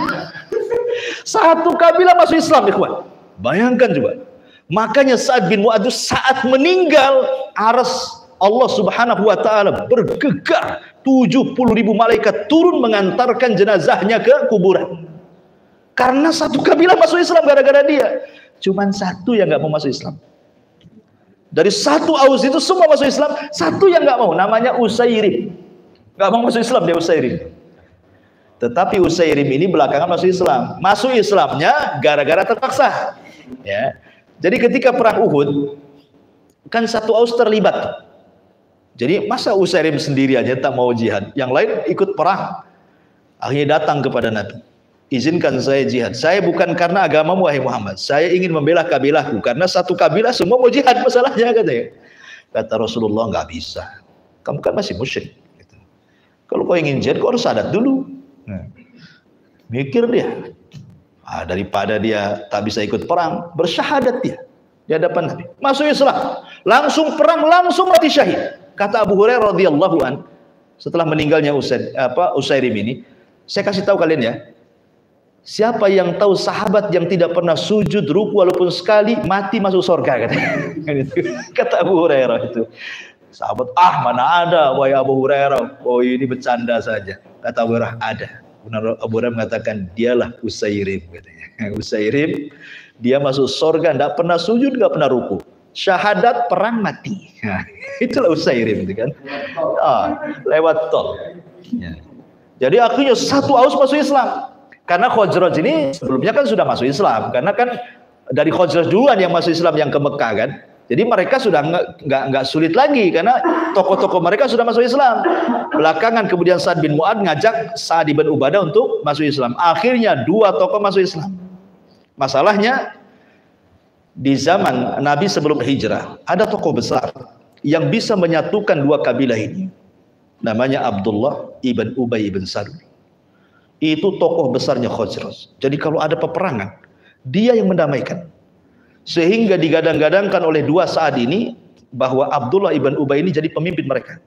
kabilah masuk Islam, ikhwan. Bayangkan coba. Makanya Sa'ad bin Mu'adz saat meninggal, aras Allah Subhanahu wa taala bergegar, 70.000 malaikat turun mengantarkan jenazahnya ke kuburan. Karena satu kabilah masuk Islam gara-gara dia. Cuman satu yang nggak mau masuk Islam. Dari satu Aus itu semua masuk Islam, satu yang nggak mau, namanya Usairim. Nggak mau masuk Islam dia, Usairim. Tetapi Usairim ini belakangan masuk Islam. Masuk Islamnya gara-gara terpaksa. Ya. Jadi ketika perang Uhud, kan satu Aus terlibat. Jadi masa Usairim sendiri aja tak mau jihad, yang lain ikut perang. Akhirnya datang kepada Nabi, izinkan saya jihad. Saya bukan karena agamamu wahai Muhammad, saya ingin membela kabilahku, karena satu kabilah semua mau jihad masalahnya, katanya. Kata Rasulullah, nggak bisa, kamu kan masih musyrik. Kalau kau ingin jihad, kau harus syahadat dulu. Mikir dia, daripada dia tak bisa ikut perang, bersyahadat dia di hadapan Nabi, masuk Islam, langsung perang, langsung mati syahid. Kata Abu Hurairah radhiyallahu an, setelah meninggalnya Usairim ini, saya kasih tahu kalian ya, siapa yang tahu sahabat yang tidak pernah sujud ruku walaupun sekali, mati masuk surga, kata Abu Hurairah itu. Sahabat, mana ada wahai Abu Hurairah, oh ini bercanda saja. Kata Abu Hurairah, ada. Benar, Abu Hurairah mengatakan, dialah Usairim, katanya. Usairim, dia masuk surga, tidak pernah sujud, tidak pernah ruku, syahadat, perang, mati. Itulah Usairim itu kan. Lewat tol. Ya. Jadi akhirnya satu Aus masuk Islam. Karena Khazraj ini sebelumnya kan sudah masuk Islam. Karena kan dari Khazraj duluan yang masuk Islam yang ke Mekah kan. Jadi mereka sudah nggak sulit lagi karena tokoh-tokoh mereka sudah masuk Islam. Belakangan kemudian Sa'ad bin Mu'adz ngajak Sa'ad bin Ubadah untuk masuk Islam. Akhirnya dua tokoh masuk Islam. Masalahnya di zaman Nabi sebelum hijrah ada tokoh besar yang bisa menyatukan dua kabilah ini, namanya Abdullah ibn Ubay ibn Salul. Itu tokoh besarnya Khazraj. Jadi kalau ada peperangan, dia yang mendamaikan. Sehingga digadang-gadangkan oleh dua Sa'ad ini bahwa Abdullah ibn Ubay ini jadi pemimpin mereka.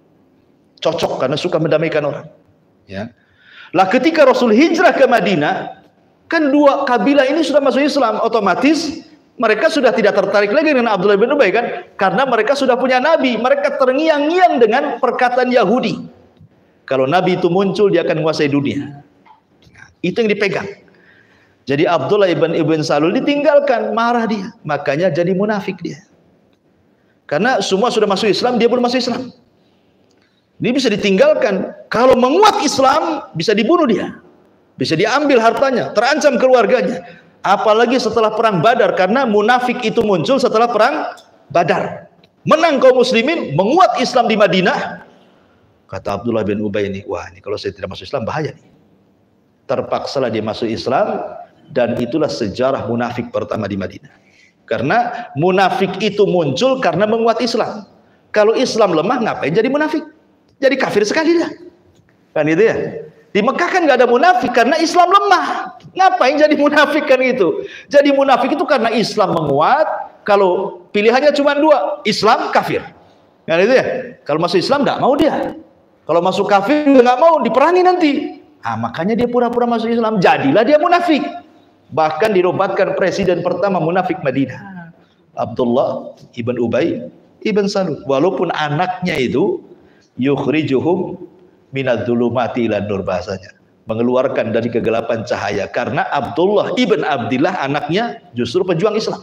Cocok karena suka mendamaikan orang. Ya. Lah ketika Rasul hijrah ke Madinah, kan dua kabilah ini sudah masuk Islam, otomatis mereka sudah tidak tertarik lagi dengan Abdullah bin Ubay kan, karena mereka sudah punya Nabi. Mereka terngiang-ngiang dengan perkataan Yahudi. Kalau Nabi itu muncul, dia akan menguasai dunia. Itu yang dipegang. Jadi Abdullah ibn Salul ditinggalkan, marah dia. Makanya jadi munafik dia. Karena semua sudah masuk Islam, dia belum masuk Islam. Ini bisa ditinggalkan. Kalau menguat Islam, bisa dibunuh dia. Bisa diambil hartanya, terancam keluarganya. Apalagi setelah perang Badar, karena munafik itu muncul setelah perang Badar. Menang kaum muslimin, menguat Islam di Madinah. Kata Abdullah bin Ubay ini, wah ini kalau saya tidak masuk Islam bahaya nih. Terpaksalah dia masuk Islam, dan itulah sejarah munafik pertama di Madinah. Karena munafik itu muncul karena menguat Islam. Kalau Islam lemah, ngapain jadi munafik? Jadi kafir sekali dah. Kan itu ya. Di Mekah kan nggak ada munafik karena Islam lemah. Ngapain jadi munafik kan itu? Jadi munafik itu karena Islam menguat. Kalau pilihannya cuma dua, Islam, kafir. Kan itu ya. Kalau masuk Islam nggak mau dia. Kalau masuk kafir nggak mau, diperangi nanti. Makanya dia pura-pura masuk Islam. Jadilah dia munafik. Bahkan dirobatkan presiden pertama munafik Madinah, Abdullah ibn Ubay ibn Salul. Walaupun anaknya itu yukhrijuhum minadz-dzulumati ilan nur, bahasanya mengeluarkan dari kegelapan cahaya, karena Abdullah ibn Abdillah anaknya justru pejuang Islam.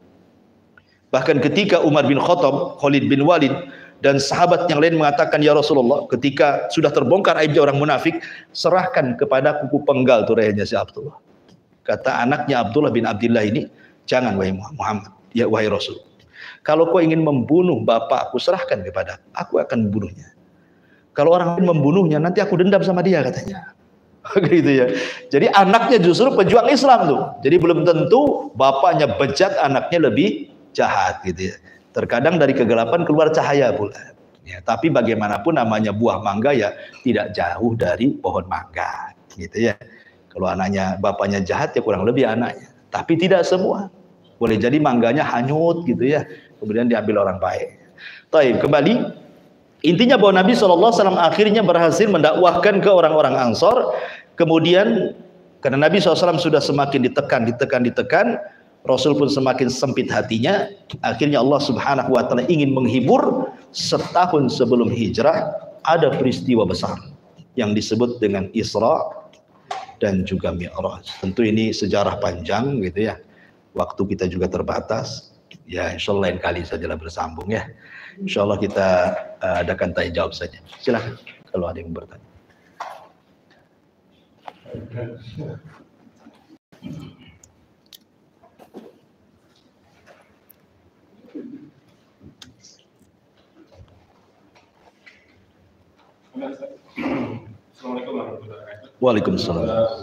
Bahkan ketika Umar bin Khattab, Khalid bin Walid dan sahabat yang lain mengatakan, ya Rasulullah, ketika sudah terbongkar aibnya orang munafik, serahkan kepada kuku penggal tuh lehernya si Abdullah. Kata anaknya Abdullah bin Abdillah ini, jangan wahai Muhammad, ya wahai Rasul, kalau kau ingin membunuh bapakku, serahkan kepada aku akan membunuhnya. Kalau orang lain membunuhnya, nanti aku dendam sama dia, katanya. Gitu ya. Jadi anaknya justru pejuang Islam tuh. Jadi belum tentu bapaknya bejat, anaknya lebih jahat, gitu ya. Terkadang dari kegelapan keluar cahaya pula. Ya, tapi bagaimanapun namanya buah mangga ya tidak jauh dari pohon mangga. gitu ya. Kalau anaknya bapaknya jahat ya kurang lebih anaknya. Tapi tidak semua. Boleh jadi mangganya hanyut gitu ya. Kemudian diambil orang baik. Baik, kembali. Intinya bahwa Nabi SAW akhirnya berhasil mendakwahkan ke orang-orang Ansor. Kemudian karena Nabi SAW sudah semakin ditekan, Rasul pun semakin sempit hatinya. Akhirnya Allah Subhanahu wa taala ingin menghibur. Setahun sebelum hijrah ada peristiwa besar yang disebut dengan Isra dan juga Mi'raj. Tentu ini sejarah panjang gitu ya. Waktu kita juga terbatas. Ya insyaallah lain kali sajalah bersambung ya. Insyaallah kita adakan tanya jawab saja. Silakan kalau ada yang bertanya. Assalamualaikum warahmatullahi wabarakatuh. Waalaikumsalam.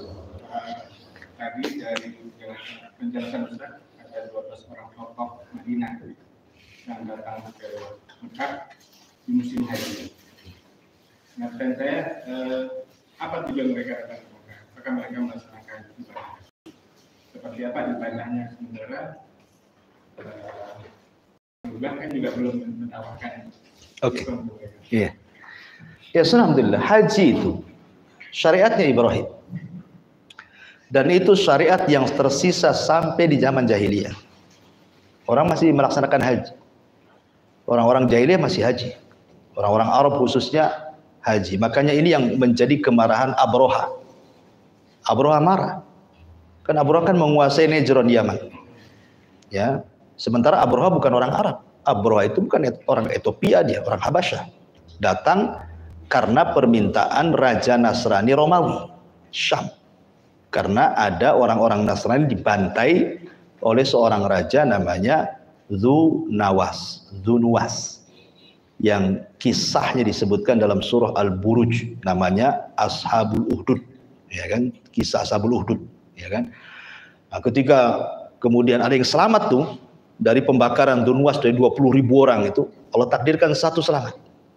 Tadi dari penjelasan Ustaz ada 12 orang tokoh Madinah yang datang ke Mekah di musim haji. Nah, dan saya apa tujuan mereka datang ke Mekah? Apakah mereka melaksanakan ibadah? Seperti apa ibadahnya? Sementara kan juga belum menawarkan. Oke. Iya. Ya, alhamdulillah, haji itu syariatnya Ibrahim. Dan itu syariat yang tersisa sampai di zaman jahiliyah. Orang masih melaksanakan haji. Orang-orang jahiliyah masih haji. Orang-orang Arab khususnya haji. Makanya ini yang menjadi kemarahan Abroha. Abroha marah. Kan Abroha kan menguasai Nejron Yaman. Ya, sementara Abroha bukan orang Arab. Abroha itu bukan orang Ethiopia, dia orang Habasyah. Datang karena permintaan Raja Nasrani Romawi, Syam. Karena ada orang-orang Nasrani dibantai oleh seorang raja namanya Dzunawas, yang kisahnya disebutkan dalam surah Al-Buruj, namanya Ashabul Uhdud, ya kan? Kisah Ashabul Uhdud, ya kan? Nah, ketika kemudian ada yang selamat tuh dari pembakaran Dzunawas dari 20.000 orang itu, Allah takdirkan satu selamat.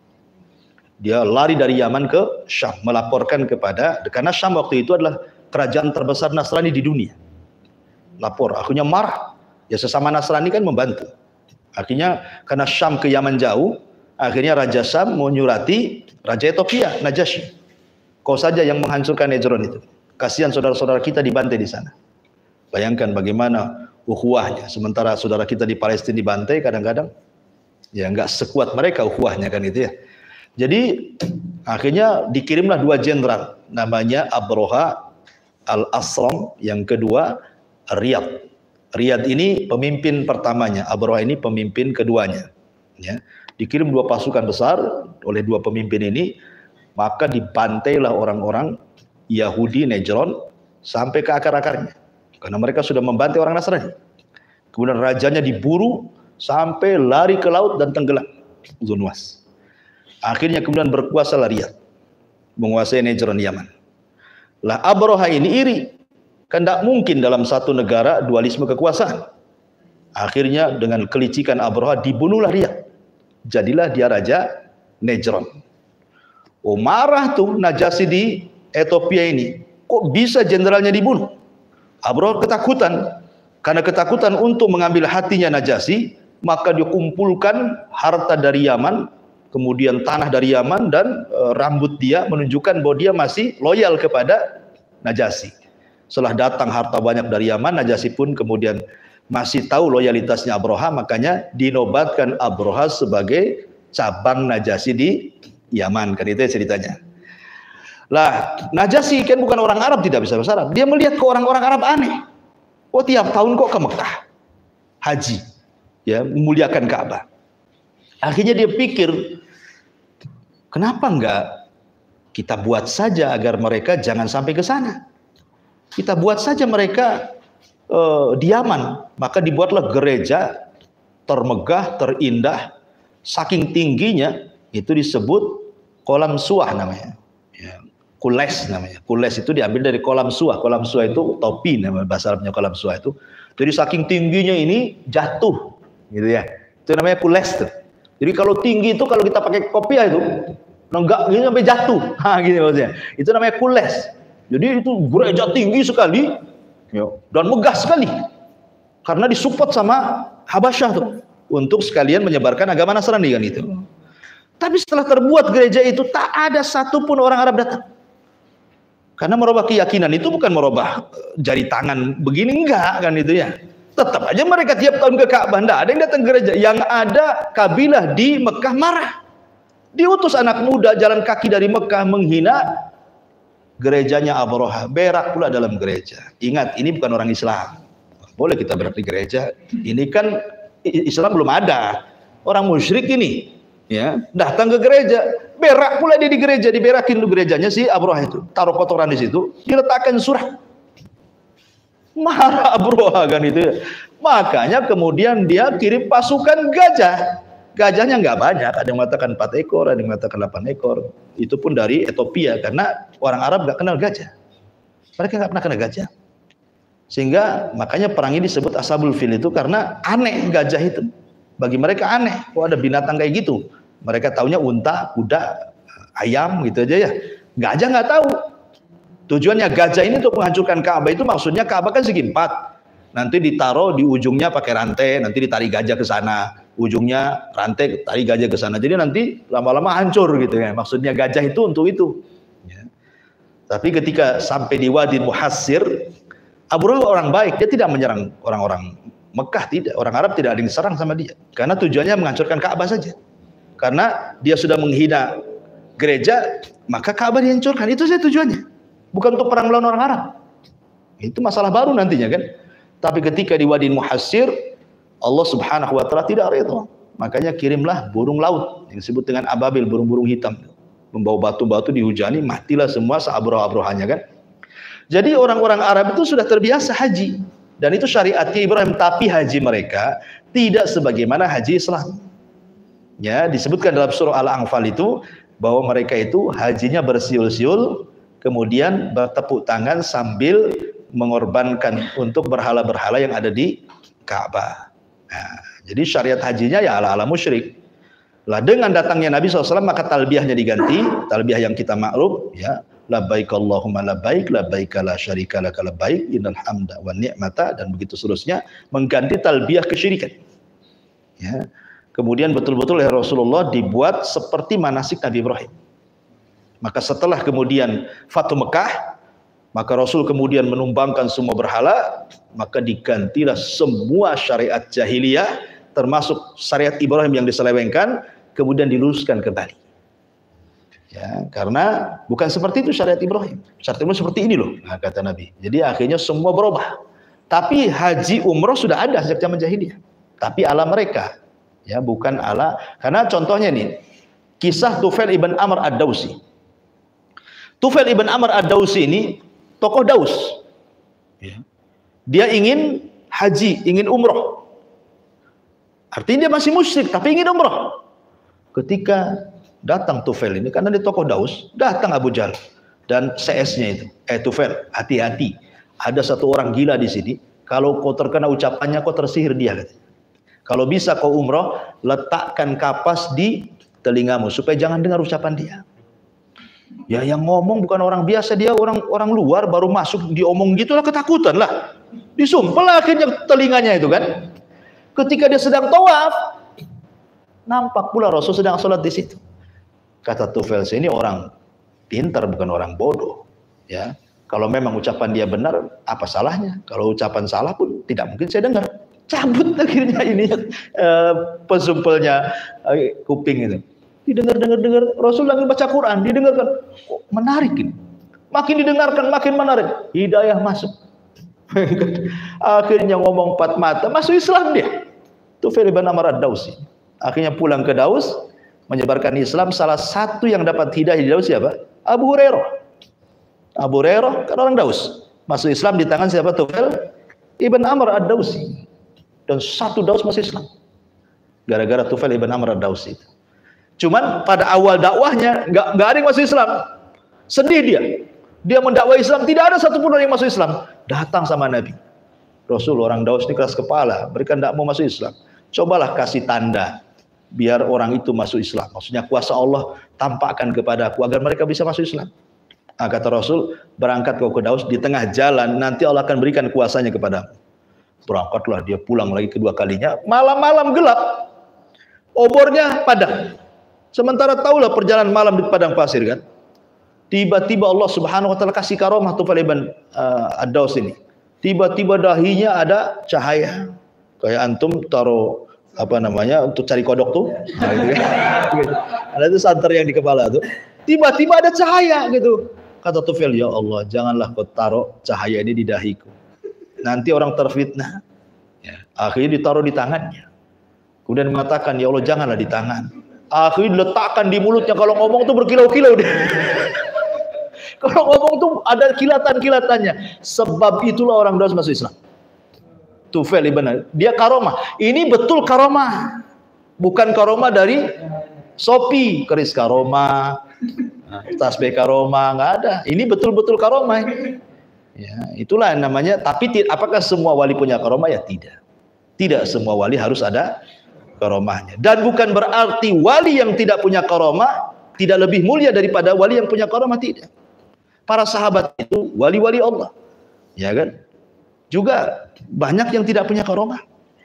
Dia lari dari Yaman ke Syam, melaporkan karena Syam waktu itu adalah kerajaan terbesar Nasrani di dunia. Lapor, akhirnya marah. Ya sesama Nasrani kan membantu. Akhirnya karena Syam ke Yaman jauh, akhirnya Raja Syam menyurati Raja Ethiopia, Najasyi. Kau saja yang menghancurkan Nejron itu. Kasihan saudara-saudara kita dibantai di sana. Bayangkan bagaimana ukhuwahnya. Sementara saudara kita di Palestina dibantai kadang-kadang, ya nggak sekuat mereka ukhuwahnya kan itu ya. Jadi akhirnya dikirimlah 2 jenderal, namanya Abroha Al-Asram, yang kedua Riyad. Riyad ini pemimpin pertamanya, Abroha ini pemimpin keduanya. Ya, dikirim 2 pasukan besar oleh 2 pemimpin ini, maka dibantailah orang-orang Yahudi Nejron sampai ke akar-akarnya, karena mereka sudah membantai orang Nasrani. Kemudian rajanya diburu sampai lari ke laut dan tenggelam, Dzunawas. Akhirnya kemudian berkuasalah Riyad, menguasai Nejron Yaman. Lah Abroha ini iri, kan tidak mungkin dalam satu negara dualisme kekuasaan. Akhirnya dengan kelicikan Abroha dibunuhlah Riyad. Jadilah dia raja Nejron. Oh marah tuh Najasyi di Ethiopia ini, kok bisa jenderalnya dibunuh? Abroha ketakutan, karena ketakutan untuk mengambil hatinya Najasyi, maka dia kumpulkan harta dari Yaman, kemudian tanah dari Yaman, dan rambut dia menunjukkan bahwa dia masih loyal kepada Najasyi. Setelah datang harta banyak dari Yaman, Najasyi pun kemudian masih tahu loyalitasnya Abroha, makanya dinobatkan Abroha sebagai cabang Najasyi di Yaman, kan itu ceritanya. Lah Najasyi kan bukan orang Arab, tidak bisa bahasa Arab. Dia melihat ke orang-orang Arab aneh. Oh tiap tahun kok ke Mekah haji, ya memuliakan Ka'bah. Akhirnya dia pikir, kenapa enggak kita buat saja agar mereka jangan sampai ke sana. Kita buat saja mereka di Yaman. Maka dibuatlah gereja termegah, terindah, saking tingginya itu disebut kolam suah namanya. Ya, kules namanya. Kules itu diambil dari kolam suah. Kolam suah itu topi, nama bahasa Arabnya kolam suah itu. Jadi saking tingginya ini jatuh, gitu ya. Itu namanya kules tuh. Jadi kalau tinggi itu kalau kita pakai kopiah itu enggak gitu sampai jatuh. Ha gitu maksudnya. Itu namanya kules. Jadi itu gereja tinggi sekali, ya, dan megah sekali. Karena disupport sama Habasyah tuh untuk sekalian menyebarkan agama Nasrani kan itu. Tapi setelah terbuat gereja itu tak ada satupun orang Arab datang. Karena merubah keyakinan itu bukan merubah jari tangan begini, enggak kan itu ya. Tetap aja mereka tiap tahun ke Ka'bah, enggak ada yang datang ke gereja. Yang ada kabilah di Mekah marah. Diutus anak muda jalan kaki dari Mekah menghina gerejanya Abraha, berak pula dalam gereja. Ingat, ini bukan orang Islam. Boleh kita berak di gereja. Ini kan Islam belum ada. Orang musyrik ini, ya, datang ke gereja, berak pula dia di gereja, diberakin tuh gerejanya si Abraha itu. Taruh kotoran di situ, diletakkan surah. Marah Abraha kan itu ya. Makanya kemudian dia kirim pasukan gajah. Gajahnya nggak banyak, ada yang mengatakan 4 ekor, ada yang mengatakan 8 ekor. Itu pun dari Ethiopia, karena orang Arab nggak kenal gajah. Mereka nggak pernah kenal gajah. Sehingga makanya perang ini disebut Ashabul Fil itu karena aneh gajah itu. Bagi mereka aneh, kok ada binatang kayak gitu. Mereka taunya unta, kuda, ayam gitu aja ya. Gajah nggak tahu. Tujuannya gajah ini untuk menghancurkan Ka'bah itu maksudnya Ka'bah kan segi 4. Nanti ditaruh di ujungnya pakai rantai, nanti ditarik gajah ke sana. Ujungnya rantai, tarik gajah ke sana. Jadi nanti lama-lama hancur gitu ya. Maksudnya gajah itu untuk itu. Ya. Tapi ketika sampai di Wadi Muhassir, Abraha orang baik, dia tidak menyerang orang-orang Mekah, tidak. Orang Arab tidak ada yang diserang sama dia. Karena tujuannya menghancurkan Ka'bah saja. Karena dia sudah menghina gereja, maka Ka'bah dihancurkan. Itu saja tujuannya. Bukan untuk perang melawan orang Arab. Itu masalah baru nantinya kan. Tapi ketika di Wadi Muhassir, Allah Subhanahu wa taala tidak redha. Makanya kirimlah burung laut yang disebut dengan ababil, burung-burung hitam. Membawa batu-batu dihujani, matilah semua seabroh-abrohanya kan. Jadi orang-orang Arab itu sudah terbiasa haji. Dan itu syariatnya Ibrahim, tapi haji mereka tidak sebagaimana haji Islam. Ya, disebutkan dalam surah Al-Anfal itu bahwa mereka itu hajinya bersiul-siul, kemudian bertepuk tangan sambil mengorbankan untuk berhala-berhala yang ada di Ka'bah. Nah, jadi syariat hajinya ya ala-ala musyrik. Lah dengan datangnya Nabi SAW maka talbiyahnya diganti, talbiyah yang kita maklum ya, labbaik Allahumma labbaik, labbaik la syarika laka labbaik, innal hamda wan ni'mata, dan begitu seterusnya, mengganti talbiyah kesyirikan. Ya. Kemudian betul-betul ya Rasulullah dibuat seperti manasik Nabi Ibrahim. Maka setelah kemudian Fathu Mekah, maka Rasul kemudian menumbangkan semua berhala, maka digantilah semua syariat jahiliyah, termasuk syariat Ibrahim yang diselewengkan, kemudian diluruskan kembali. Ya, karena bukan seperti itu syariat Ibrahim. Syariat Ibrahim seperti ini loh, nah, kata Nabi. Jadi akhirnya semua berubah. Tapi haji umroh sudah ada sejak zaman jahiliyah. Tapi ala mereka, ya bukan ala. Karena contohnya nih, kisah Tufail ibn Amr ad-Dawsi. Tufail ibn Amr ad-Dawsi ini tokoh Daus. Ya. Dia ingin haji, ingin umroh. Artinya dia masih musyrik, tapi ingin umroh. Ketika datang Tufail ini, karena dia tokoh Daus, datang Abu Jahal dan CS-nya itu. Tufail, hati-hati. Ada satu orang gila di sini. Kalau kau terkena ucapannya, kau tersihir dia. Kalau bisa kau umroh, letakkan kapas di telingamu supaya jangan dengar ucapan dia. Ya yang ngomong bukan orang biasa, dia orang luar baru masuk diomong gitulah, ketakutan lah. Disumpel akhirnya telinganya itu kan. Ketika dia sedang tawaf, nampak pula Rasul sedang sholat di situ. Kata Tufail, ini orang pintar bukan orang bodoh. Ya, kalau memang ucapan dia benar, apa salahnya? Kalau ucapan salah pun tidak mungkin saya dengar. Cabut akhirnya ini pesumpelnya kuping itu. Didengar Rasul lagi baca Quran, didengarkan, kok menarik ini. Makin didengarkan makin menarik, hidayah masuk. Akhirnya ngomong 4 mata, masuk Islam dia. Tufail ibn Amr ad-Dawsi. Akhirnya pulang ke Daus, menyebarkan Islam. Salah satu yang dapat hidayah di Daus siapa? Abu Hurairah. Abu Hurairah kan orang Daus. Masuk Islam di tangan siapa? Tufail ibn Amr ad-Dawsi. Dan satu Daus masuk Islam. Gara-gara Tufail ibn Amr ad-Dawsi itu. Cuman pada awal dakwahnya nggak ada yang masuk Islam. Sedih dia. Dia mendakwai Islam, tidak ada satupun orang yang masuk Islam. Datang sama Nabi. Rasul, orang Daus ini keras kepala, mereka tidak mau masuk Islam. Cobalah kasih tanda biar orang itu masuk Islam. Maksudnya kuasa Allah tampakkan kepada aku agar mereka bisa masuk Islam. Kata Rasul, berangkat kau ke Daus, di tengah jalan nanti Allah akan berikan kuasanya kepadamu. Berangkatlah dia, pulang lagi kedua kalinya, malam-malam gelap, obornya padam. Sementara tahulah perjalanan malam di padang pasir kan. Tiba-tiba Allah Subhanahu wa taala kasih karomah Tufail ibn Ad-Daus ini. Tiba-tiba dahinya ada cahaya. Kayak antum taruh apa namanya untuk cari kodok tuh. Nah, gitu kan. Ada itu santer yang di kepala tuh. Tiba-tiba ada cahaya gitu. Kata Tufail, ya Allah, janganlah kau taruh cahaya ini di dahiku. Nanti orang terfitnah. Ya, akhirnya ditaruh di tangannya. Kemudian mengatakan, ya Allah, janganlah di tangan. Akhirnya diletakkan di mulutnya. Kalau ngomong tuh berkilau-kilau deh. Kalau ngomong tuh ada kilatan-kilatannya. Sebab itulah orang Daus masuk Islam. Tufail ibn, dia karomah. Ini betul karomah. Bukan karomah dari Sopi, keris karomah, tasbih karomah, nggak ada. Ini betul-betul karomah. Ya, itulah namanya. Tapi apakah semua wali punya karomah? Ya tidak. Tidak semua wali harus ada karomahnya. Dan bukan berarti wali yang tidak punya karomah tidak lebih mulia daripada wali yang punya karomah, tidak. Para sahabat itu wali-wali Allah, ya kan? Juga banyak yang tidak punya karomah.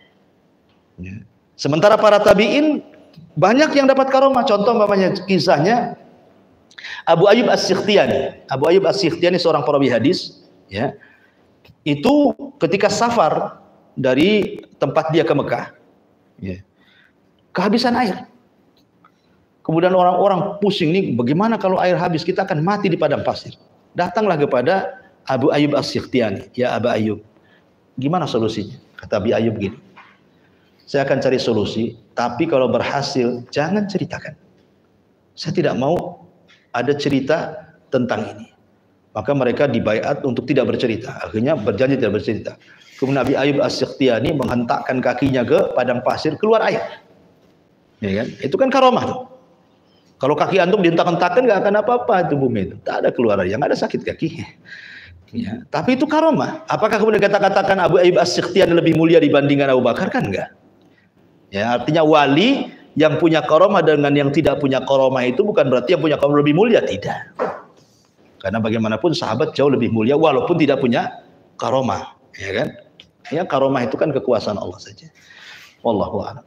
Ya. Sementara para tabi'in banyak yang dapat karomah. Contoh umpamanya kisahnya Abu Ayyub As-Sikhtiyani. Abu Ayyub As-Sikhtiyani seorang perawi hadis, ya. Itu ketika safar dari tempat dia ke Mekah, ya, kehabisan air. Kemudian orang-orang pusing nih, bagaimana kalau air habis, kita akan mati di padang pasir. Datanglah kepada Abu Ayyub As-Sikhtiyani, ya Abu Ayyub, gimana solusinya? Kata Abu Ayyub gini, saya akan cari solusi, tapi kalau berhasil jangan ceritakan. Saya tidak mau ada cerita tentang ini. Maka mereka dibaiat untuk tidak bercerita. Akhirnya berjanji tidak bercerita. Kemudian Abu Ayyub As-Sikhtiyani menghentakkan kakinya ke padang pasir, keluar air. Ya kan? Itu kan karomah tuh. Kalau kaki antum dihentak-hentakan nggak akan apa-apa itu bumi itu. Tak ada keluar air, nggak ada sakit kaki. Ya, tapi itu karomah. Apakah kemudian kata-katakan Abu Ayyub As-Sikhtiyani lebih mulia dibandingkan Abu Bakar? Kan enggak. Ya, artinya wali yang punya karomah dengan yang tidak punya karomah itu bukan berarti yang punya karomah lebih mulia, tidak. Karena bagaimanapun sahabat jauh lebih mulia walaupun tidak punya karomah, ya kan? Ya, karomah itu kan kekuasaan Allah saja. Wallahu a'lam.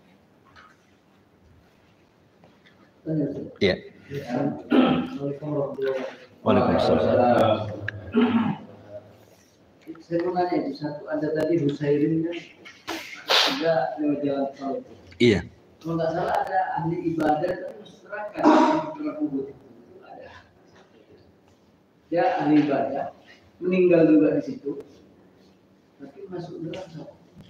Ya. Waalaikumsalam. Saya mau nanya itu satu, ada tadi Husairin kan ada lewat jalan tol. Iya. Kalau nggak salah ada ahli ibadah tapi masuk neraka di kubur itu ada. Dia ahli ibadah meninggal juga di situ, tapi masuk neraka.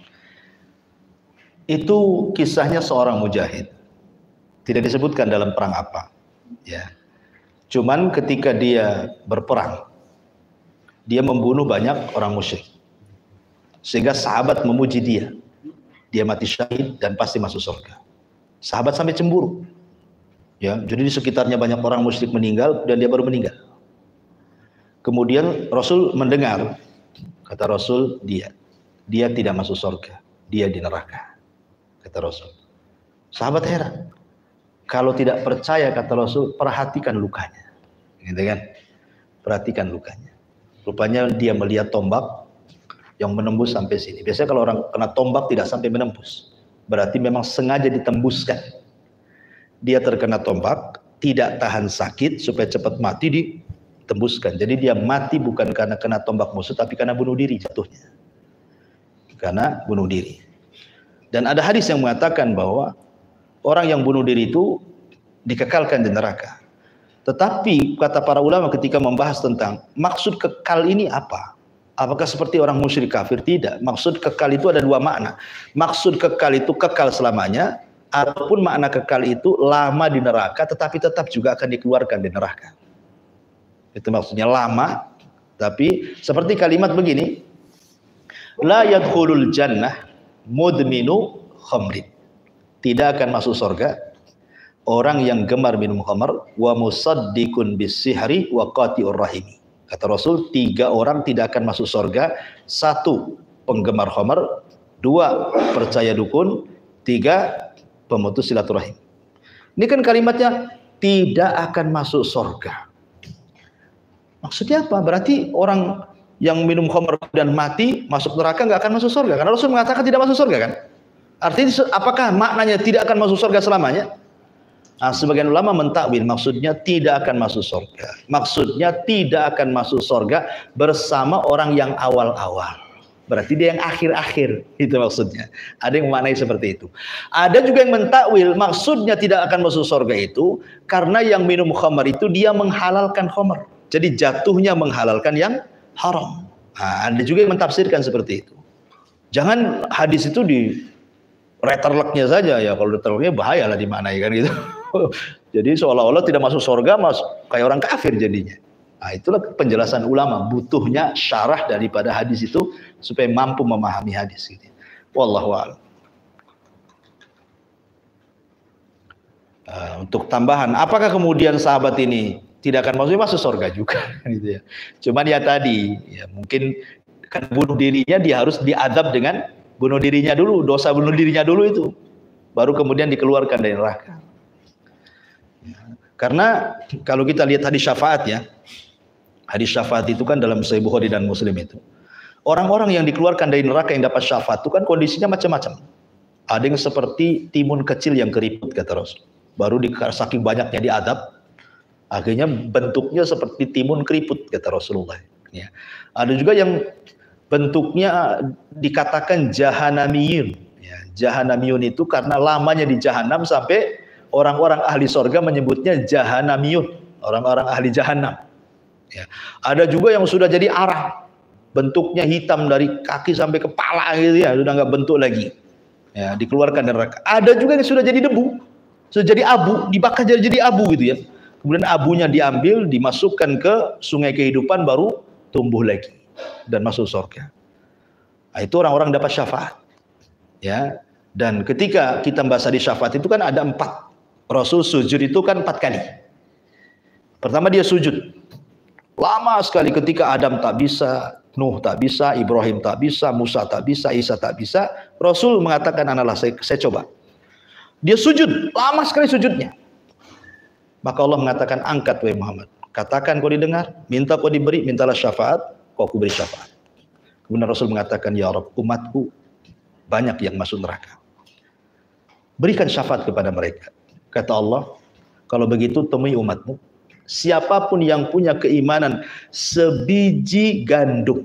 Itu kisahnya seorang mujahid. Tidak disebutkan dalam perang apa. Ya. Cuman ketika dia berperang, dia membunuh banyak orang musyrik. Sehingga sahabat memuji dia. Dia mati syahid dan pasti masuk surga. Sahabat sampai cemburu. Ya, jadi di sekitarnya banyak orang musyrik meninggal dan dia baru meninggal. Kemudian Rasul mendengar, kata Rasul, dia tidak masuk surga, dia di neraka. Kata Rasul. Sahabat heran. Kalau tidak percaya, kata Rasul, perhatikan lukanya. Gitu kan? Perhatikan lukanya. Rupanya dia melihat tombak yang menembus sampai sini. Biasanya kalau orang kena tombak tidak sampai menembus, berarti memang sengaja ditembuskan. Dia terkena tombak, tidak tahan sakit supaya cepat mati, ditembuskan. Jadi dia mati bukan karena kena tombak musuh, tapi karena bunuh diri jatuhnya. Karena bunuh diri. Dan ada hadis yang mengatakan bahwa orang yang bunuh diri itu dikekalkan di neraka. Tetapi kata para ulama ketika membahas tentang maksud kekal ini apa? Apakah seperti orang musyrik kafir? Tidak. Maksud kekal itu ada dua makna. Maksud kekal itu kekal selamanya, ataupun makna kekal itu lama di neraka tetapi tetap juga akan dikeluarkan di neraka. Itu maksudnya lama, tapi seperti kalimat begini, la yadkhulul jannah mudminu khamrin. Tidak akan masuk surga orang yang gemar minum khamar, wa musaddiqun bis-sihri wa qati'ur rahimi. Kata Rasul, 3 orang tidak akan masuk surga. 1, penggemar khamar. 2, percaya dukun. 3, pemutus silaturahim. Ini kan kalimatnya tidak akan masuk surga. Maksudnya apa? Berarti orang yang minum khamr dan mati masuk neraka nggak akan masuk surga. Karena Rasul mengatakan tidak masuk surga kan? Artinya apakah maknanya tidak akan masuk surga selamanya? Nah, sebagian ulama mentakwil maksudnya tidak akan masuk surga. Maksudnya tidak akan masuk surga bersama orang yang awal-awal. Berarti dia yang akhir-akhir, itu maksudnya. Ada yang memaknai seperti itu. Ada juga yang mentakwil maksudnya tidak akan masuk surga itu karena yang minum khamr itu dia menghalalkan khamr. Jadi jatuhnya menghalalkan yang haram. Nah, ada juga yang mentafsirkan seperti itu. Jangan hadis itu di reterleknya saja ya. Kalau reterleknya bahaya lah dimaknai kan gitu. Jadi seolah-olah tidak masuk surga, kayak orang kafir jadinya. Nah, itulah penjelasan ulama, butuhnya syarah daripada hadis itu supaya mampu memahami hadis gitu. Wallahu a'lam. Untuk tambahan, apakah kemudian sahabat ini tidak akan masuk surga juga gitu ya. Cuman ya tadi ya mungkin kan bunuh dirinya dia harus diadab dengan bunuh dirinya dulu, dosa bunuh dirinya dulu itu. Baru kemudian dikeluarkan dari neraka. Karena kalau kita lihat hadis syafaat ya. Hadis syafaat itu kan dalam Sahih Bukhari dan Muslim itu. Orang-orang yang dikeluarkan dari neraka yang dapat syafaat itu kan kondisinya macam-macam. Ada yang seperti timun kecil yang keriput kata Rasul. Baru saking banyaknya diadab, akhirnya bentuknya seperti timun keriput kata Rasulullah. Ya. Ada juga yang bentuknya dikatakan jahanamiyun. Ya, jahanamiyun itu karena lamanya di jahanam sampai orang-orang ahli sorga menyebutnya jahanamiyun, orang-orang ahli jahanam. Ya. Ada juga yang sudah jadi arah, bentuknya hitam dari kaki sampai kepala gitu ya, sudah nggak bentuk lagi. Ya, dikeluarkan dari neraka. Ada juga yang sudah jadi debu, sudah jadi abu, dibakar jadi abu gitu ya. Kemudian abunya diambil, dimasukkan ke sungai kehidupan baru tumbuh lagi dan masuk surga. Nah, itu orang-orang dapat syafaat. Ya. Dan ketika kita membahas di syafaat itu kan ada 4. Rasul sujud itu kan 4 kali. Pertama dia sujud. Lama sekali ketika Adam tak bisa, Nuh tak bisa, Ibrahim tak bisa, Musa tak bisa, Isa tak bisa. Rasul mengatakan, analah saya coba. Dia sujud, lama sekali sujudnya. Maka Allah mengatakan, angkat wahai Muhammad. Katakan kau didengar, minta kau diberi, mintalah syafaat, kau beri syafaat. Kemudian Rasul mengatakan, ya Rabb, umatku banyak yang masuk neraka. Berikan syafaat kepada mereka. Kata Allah, kalau begitu temui umatmu. Siapapun yang punya keimanan sebiji gandum,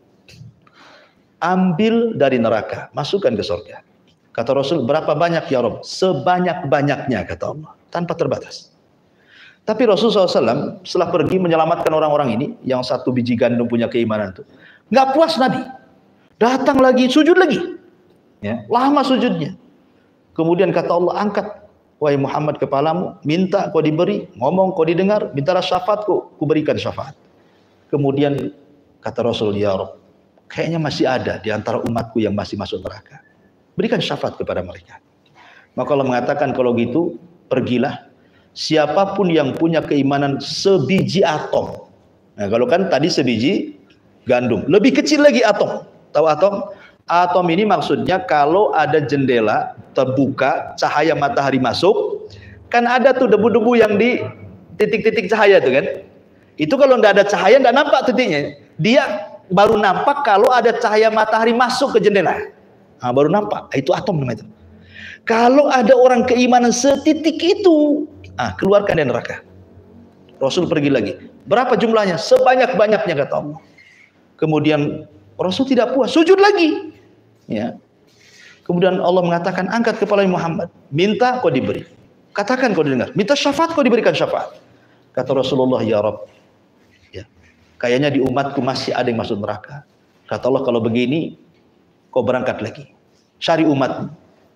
ambil dari neraka, masukkan ke surga. Kata Rasul, berapa banyak ya Rabb? Sebanyak-banyaknya kata Allah, tanpa terbatas. Tapi Rasul SAW setelah pergi menyelamatkan orang-orang ini, yang 1 biji gandum punya keimanan itu, nggak puas Nabi, datang lagi, sujud lagi, ya, lama sujudnya. Kemudian kata Allah, angkat wahai Muhammad kepalamu, minta kau diberi, ngomong kau didengar, mintalah syafaat ku berikan syafaat. Kemudian kata Rasul, ya Rabb, kayaknya masih ada di antara umatku yang masih masuk neraka. Berikan syafaat kepada mereka. Maka Allah mengatakan, kalau gitu pergilah siapapun yang punya keimanan sebiji atom. Nah, kalau kan tadi sebiji gandum, lebih kecil lagi atom. Tahu atom? Atom ini maksudnya kalau ada jendela terbuka, cahaya matahari masuk, kan ada tuh debu-debu yang di titik-titik cahaya tuh kan. Itu kalau nggak ada cahaya nggak nampak titiknya. Dia baru nampak kalau ada cahaya matahari masuk ke jendela. Nah, baru nampak. Itu atom namanya itu. Kalau ada orang keimanan setitik itu, keluarkan dari neraka. Rasul pergi lagi. Berapa jumlahnya? Sebanyak-banyaknya kata Allah. Kemudian Rasul tidak puas, sujud lagi. Ya. Kemudian Allah mengatakan, angkat kepala Muhammad, minta kau diberi, katakan kau didengar, minta syafaat kau diberikan syafaat. Kata Rasulullah, ya Rabb, ya, kayaknya di umatku masih ada yang masuk neraka. Kata Allah, kalau begini kau berangkat lagi, cari umatmu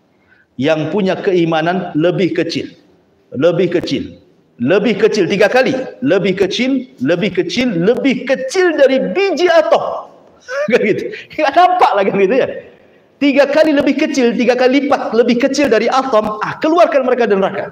yang punya keimanan lebih kecil, lebih kecil, lebih kecil 3 kali, lebih kecil, lebih kecil, lebih kecil dari biji atom. Kan gitu, nggak nampak lagi gitu ya. 3 kali lebih kecil, 3 kali lipat lebih kecil dari atom, keluarkan mereka dari neraka.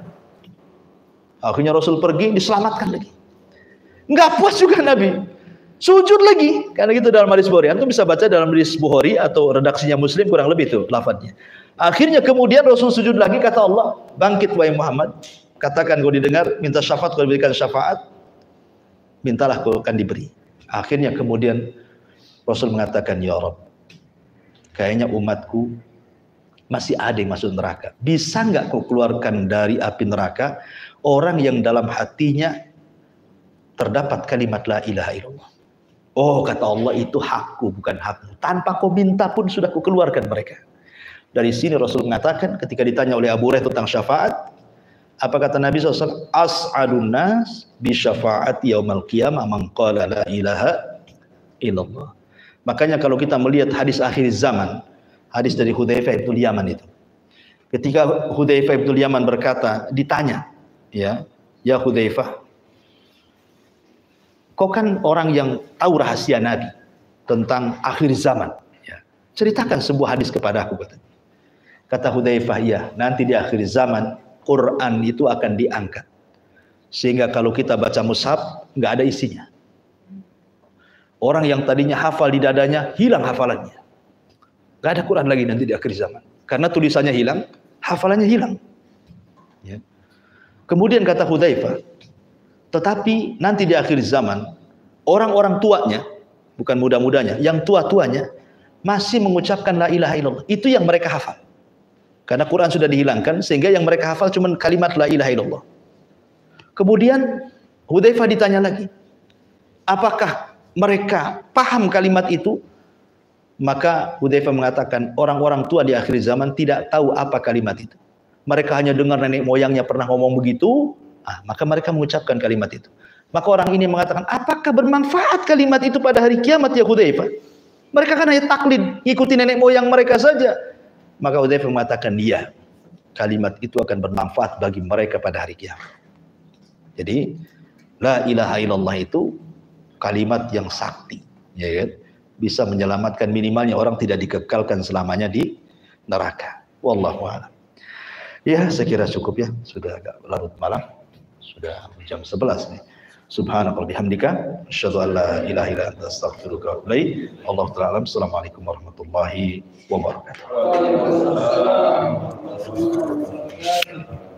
Akhirnya Rasul pergi, diselamatkan lagi. Nggak puas juga Nabi, sujud lagi. Karena gitu dalam hadis Bukhari, antum bisa baca dalam hadis Bukhari atau redaksinya Muslim, kurang lebih itu lafadznya. Akhirnya kemudian Rasul sujud lagi, kata Allah, bangkit wahai Muhammad, katakan kau didengar, minta syafaat kau diberikan syafaat. mintalah kau akan diberi. Akhirnya kemudian Rasul mengatakan, ya Rabb, kayaknya umatku masih ada yang masuk neraka. Bisa nggak kau keluarkan dari api neraka orang yang dalam hatinya terdapat kalimat la ilaha illallah. Oh, kata Allah, itu hakku bukan hakmu. Tanpa kau minta pun sudah kau keluarkan mereka. Dari sini Rasul mengatakan ketika ditanya oleh Abu Hurairah tentang syafaat, apa kata Nabi SAW? As'adun nas bi syafaati yaumal qiyamah man qala la ilaha illallah. Makanya kalau kita melihat hadis akhir zaman, hadis dari Hudzaifah bin Yaman itu. Ketika Hudzaifah bin Yaman berkata, ditanya, ya Hudzaifah, kau kan orang yang tahu rahasia Nabi tentang akhir zaman. Ya. Ceritakan sebuah hadis kepadaku. Kata Hudzaifah, ya, nanti di akhir zaman Quran itu akan diangkat. Sehingga kalau kita baca mushaf, nggak ada isinya. Orang yang tadinya hafal di dadanya, hilang hafalannya. Nggak ada Quran lagi nanti di akhir zaman. Karena tulisannya hilang, hafalannya hilang. Ya. Kemudian kata Hudzaifah, tetapi nanti di akhir zaman, orang-orang tuanya, bukan muda-mudanya, yang tua-tuanya, masih mengucapkan la ilaha illallah. Itu yang mereka hafal. Karena Quran sudah dihilangkan, sehingga yang mereka hafal cuma kalimat la ilaha illallah. Kemudian Hudzaifah ditanya lagi, apakah mereka paham kalimat itu? Maka Hudzaifah mengatakan, orang-orang tua di akhir zaman tidak tahu apa kalimat itu. Mereka hanya dengar nenek moyangnya pernah ngomong begitu, maka mereka mengucapkan kalimat itu. Maka orang ini mengatakan, apakah bermanfaat kalimat itu pada hari kiamat ya Hudzaifah? Mereka kan hanya taklid, ikuti nenek moyang mereka saja. Maka Hudzaifah mengatakan, iya, kalimat itu akan bermanfaat bagi mereka pada hari kiamat. Jadi, la ilaha illallah itu kalimat yang sakti, ya kan? Bisa menyelamatkan, minimalnya orang tidak dikekalkan selamanya di neraka. Wallahu a'lam. Ya, saya kira cukup ya, sudah agak larut malam, sudah jam 11 nih. Subhanallah bihamdika, asyhadu an la ilaha illa anta astaghfiruka wa atubu ilaik. Allahu ta'ala. Assalamualaikum warahmatullahi wabarakatuh.